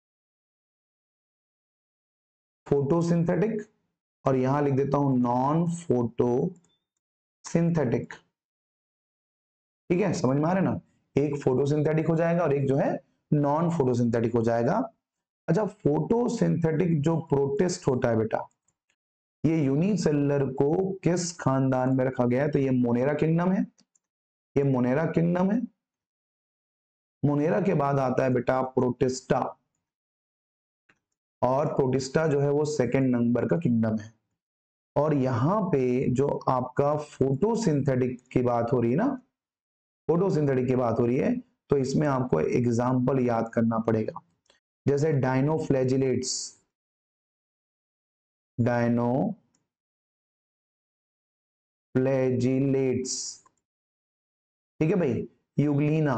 फोटोसिंथेटिक, और यहां लिख देता हूं नॉन फोटोसिंथेटिक, ठीक है, समझ में आ रहा है ना। एक फोटोसिंथेटिक हो जाएगा और एक जो है नॉन फोटोसिंथेटिक हो जाएगा। अच्छा, फोटोसिंथेटिक जो प्रोटिस्ट होता है बेटा, ये यूनिसेलुलर को किस खानदान में रखा गया है, तो ये मोनेरा किंगडम है, ये मोनेरा किंगडम है। मोनेरा के बाद आता है बेटा प्रोटिस्टा, और प्रोटिस्टा जो है वो सेकंड नंबर का किंगडम है। और यहाँ पे जो आपका फोटोसिंथेटिक की बात हो रही है ना, फोटोसिंथेटिक की बात हो रही है, तो इसमें आपको एग्जाम्पल याद करना पड़ेगा, जैसे डायनोफ्लैजिलेट्स, डायनोफ्लैजिलेट्स, ठीक है भाई, यूग्लिना,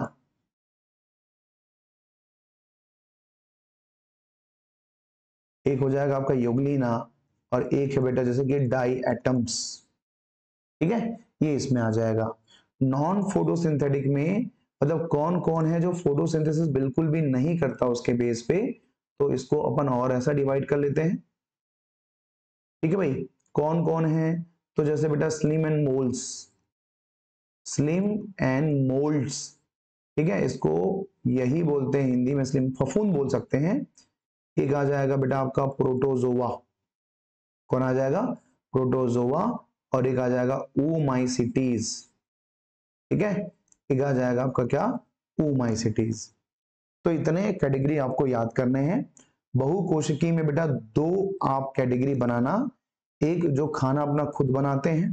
एक हो जाएगा आपका यूग्लिना, और एक है बेटा जैसे कि डाई एटम्स, ठीक है, ये इसमें आ जाएगा। नॉन फोटोसिंथेटिक में मतलब कौन कौन है जो फोटोसिंथेसिस बिल्कुल भी नहीं करता उसके बेस पे, तो इसको अपन और ऐसा डिवाइड कर लेते हैं, ठीक है भाई। कौन कौन है, तो जैसे बेटा slime and moulds, slime and moulds, ठीक है, इसको यही बोलते हैं हिंदी में स्लिम, फफूंद बोल सकते हैं। एक आ जाएगा बेटा आपका प्रोटोजोआ, कौन आ जाएगा, प्रोटोजोआ, और एक आ जाएगा oomaisites, ठीक है, एक आ जाएगा आपका क्या, oomaisites। तो इतने कैटेगरी आपको याद करने हैं। बहुकोशिकी में बेटा दो आप कैटेगरी बनाना, एक जो खाना अपना खुद बनाते हैं,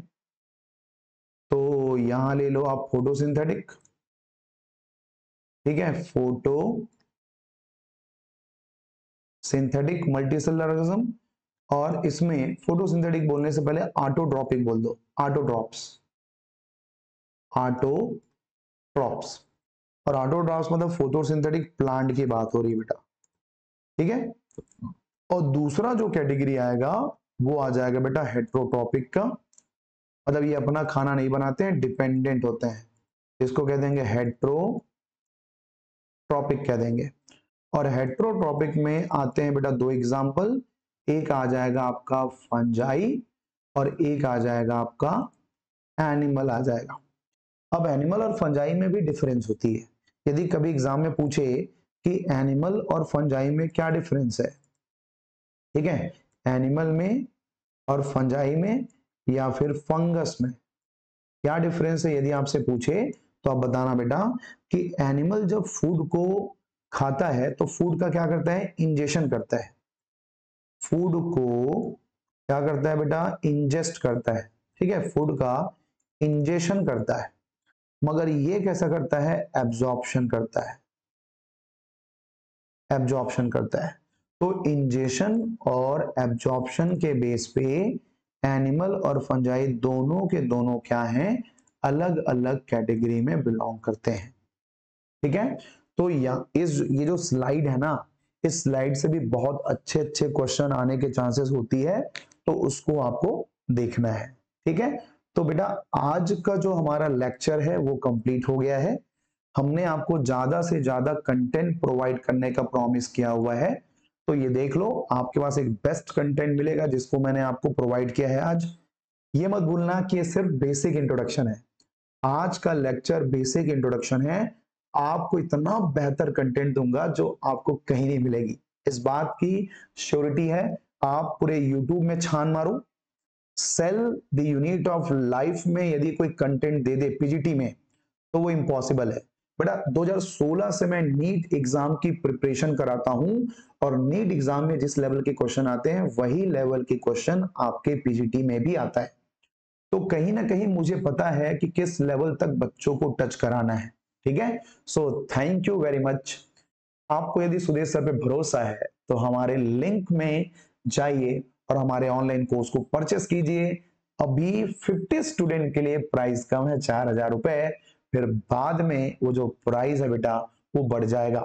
तो यहां ले लो आप फोटोसिंथेटिक, ठीक है, फोटो सिंथेटिक मल्टीसेलुलर ऑर्गेनिज्म, और इसमें फोटोसिंथेटिक बोलने से पहले ऑटोट्रॉपिक बोल दो, ऑटोट्रॉप्स, ऑटोट्रॉप्स, और ऑटोट्रॉप्स मतलब फोटोसिंथेटिक प्लांट की बात हो रही है बेटा, ठीक है। और दूसरा जो कैटेगरी आएगा वो आ जाएगा बेटा हेट्रोट्रॉपिक का, मतलब ये अपना खाना नहीं बनाते हैं, डिपेंडेंट होते हैं, इसको कह देंगे हेट्रोट्रॉपिक, ट्रॉपिक कह देंगे। और हेट्रोट्रॉपिक में आते हैं बेटा दो एग्जाम्पल, एक आ जाएगा आपका फंजाई और एक आ जाएगा आपका एनिमल आ जाएगा। अब एनिमल और फंजाई में भी डिफरेंस होती है। यदि कभी एग्जाम में पूछे कि एनिमल और फंजाई में क्या डिफरेंस है, ठीक है, एनिमल में और फंजाई में या फिर फंगस में क्या डिफरेंस है, यदि आपसे पूछे तो आप बताना बेटा कि एनिमल जब फूड को खाता है तो फूड का क्या करता है, इंजेशन करता है, फूड को क्या करता है बेटा, इंजेस्ट करता है, ठीक है, फूड का इंजेशन करता है। मगर ये कैसा करता है, एब्जॉर्प्शन करता है, एब्जॉर्प्शन करता है। तो इंजेशन और एब्जॉर्प्शन के बेस पे एनिमल और फंजाई दोनों के दोनों क्या हैं, अलग अलग कैटेगरी में बिलोंग करते हैं, ठीक है। तो ये जो स्लाइड है ना, इस स्लाइड से भी बहुत अच्छे अच्छे क्वेश्चन आने के चांसेस होती है, तो उसको आपको देखना है, ठीक है। तो बेटा आज का जो हमारा लेक्चर है वो कंप्लीट हो गया है। हमने आपको ज्यादा से ज्यादा कंटेंट प्रोवाइड करने का प्रॉमिस किया हुआ है, तो ये देख लो आपके पास एक बेस्ट कंटेंट मिलेगा जिसको मैंने आपको प्रोवाइड किया है आज। ये मत भूलना कि ये सिर्फ बेसिक इंट्रोडक्शन है, आज का लेक्चर बेसिक इंट्रोडक्शन है। आपको इतना बेहतर कंटेंट दूंगा जो आपको कहीं नहीं मिलेगी, इस बात की श्योरिटी है। आप पूरे यूट्यूब में छान मारो, cell the unit of life में यदि कोई कंटेंट दे दे पीजीटी में तो वो इम्पॉसिबल है। बेटा 2016 से मैं नीट एग्जाम की प्रिपरेशन कराता हूं और नीट एग्जाम में जिस लेवल के क्वेश्चन आते हैं वही लेवल के क्वेश्चन आपके पीजीटी में भी आता है। तो कहीं ना कहीं मुझे पता है कि किस लेवल तक बच्चों को टच कराना है, ठीक है। So thank you very much. आपको यदि सुदेश सर पे भरोसा है तो हमारे लिंक में जाइए और हमारे ऑनलाइन कोर्स को परचेस कीजिए। अभी 50 स्टूडेंट के लिए प्राइस कम है 4000 रुपए, फिर बाद में वो जो प्राइस है बेटा वो बढ़ जाएगा,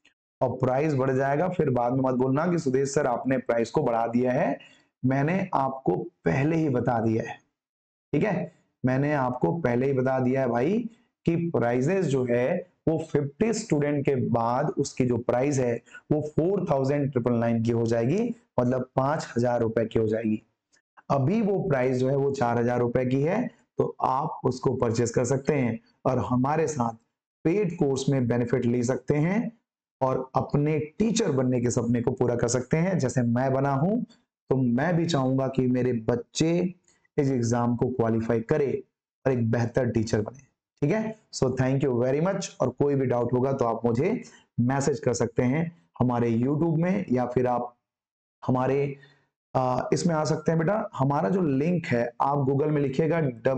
और प्राइस बढ़ जाएगा फिर बाद में मत बोलना कि सुदेश सर आपने प्राइस को बढ़ा दिया है। मैंने आपको पहले ही बता दिया है, ठीक है, मैंने आपको पहले ही बता दिया है भाई कि प्राइजेस जो है वो 50 स्टूडेंट के बाद उसकी जो प्राइस है वो 4999 की हो जाएगी, मतलब 5000 रुपए की हो जाएगी। अभी वो प्राइस जो है वो 4000 रुपए की है, तो आप उसको परचेस कर सकते हैं और हमारे साथ पेड कोर्स में बेनिफिट ले सकते हैं और अपने टीचर बनने के सपने को पूरा कर सकते हैं जैसे मैं बना हूं। तो मैं भी चाहूंगा कि मेरे बच्चे इस एग्जाम को क्वालिफाई करे और एक बेहतर टीचर बने, ठीक है। So thank you very much, और कोई भी डाउट होगा तो आप मुझे मैसेज कर सकते हैं हमारे यूट्यूब में, या फिर आप हमारे इसमें आ सकते हैं बेटा। हमारा जो लिंक है आप गूगल में लिखिएगा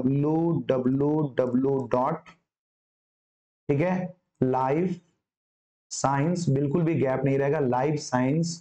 www. ठीक है, लाइव साइंस, बिल्कुल भी गैप नहीं रहेगा, लाइव साइंस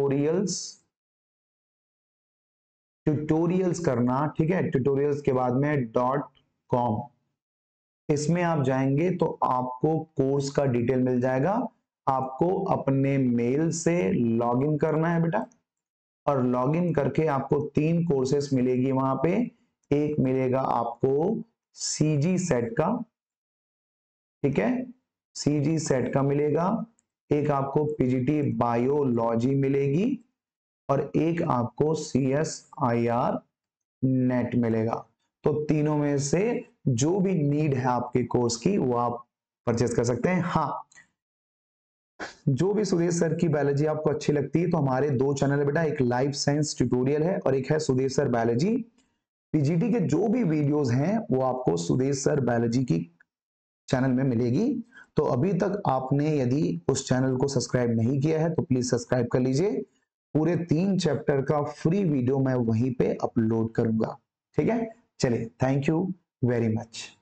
ट्यूटोरियल्स करना, ठीक है, ट्यूटोरियल्स के बाद में .com, इसमें आप जाएंगे तो आपको कोर्स का डिटेल मिल जाएगा। आपको अपने मेल से लॉगिन करना है बेटा, और लॉगिन करके आपको 3 कोर्सेस मिलेगी वहां पे। एक मिलेगा आपको सीजी सेट का, ठीक है, सीजी सेट का मिलेगा, एक आपको पीजीटी बायोलॉजी मिलेगी और एक आपको CSIR नेट मिलेगा। तो तीनों में से जो भी नीड है आपके कोर्स की वो आप परचेस कर सकते हैं। हाँ, जो भी सुदेश सर की बायोलॉजी आपको अच्छी लगती है तो हमारे 2 चैनल है बेटा, एक लाइफ साइंस ट्यूटोरियल है और एक है सुदेश सर बायोलॉजी। पीजीटी के जो भी वीडियोस हैं वो आपको सुदेश सर बायोलॉजी की चैनल में मिलेगी। तो अभी तक आपने यदि उस चैनल को सब्सक्राइब नहीं किया है तो प्लीज सब्सक्राइब कर लीजिए। पूरे 3 चैप्टर का फ्री वीडियो मैं वहीं पे अपलोड करूंगा, ठीक है। चलिए, थैंक यू वेरी मच।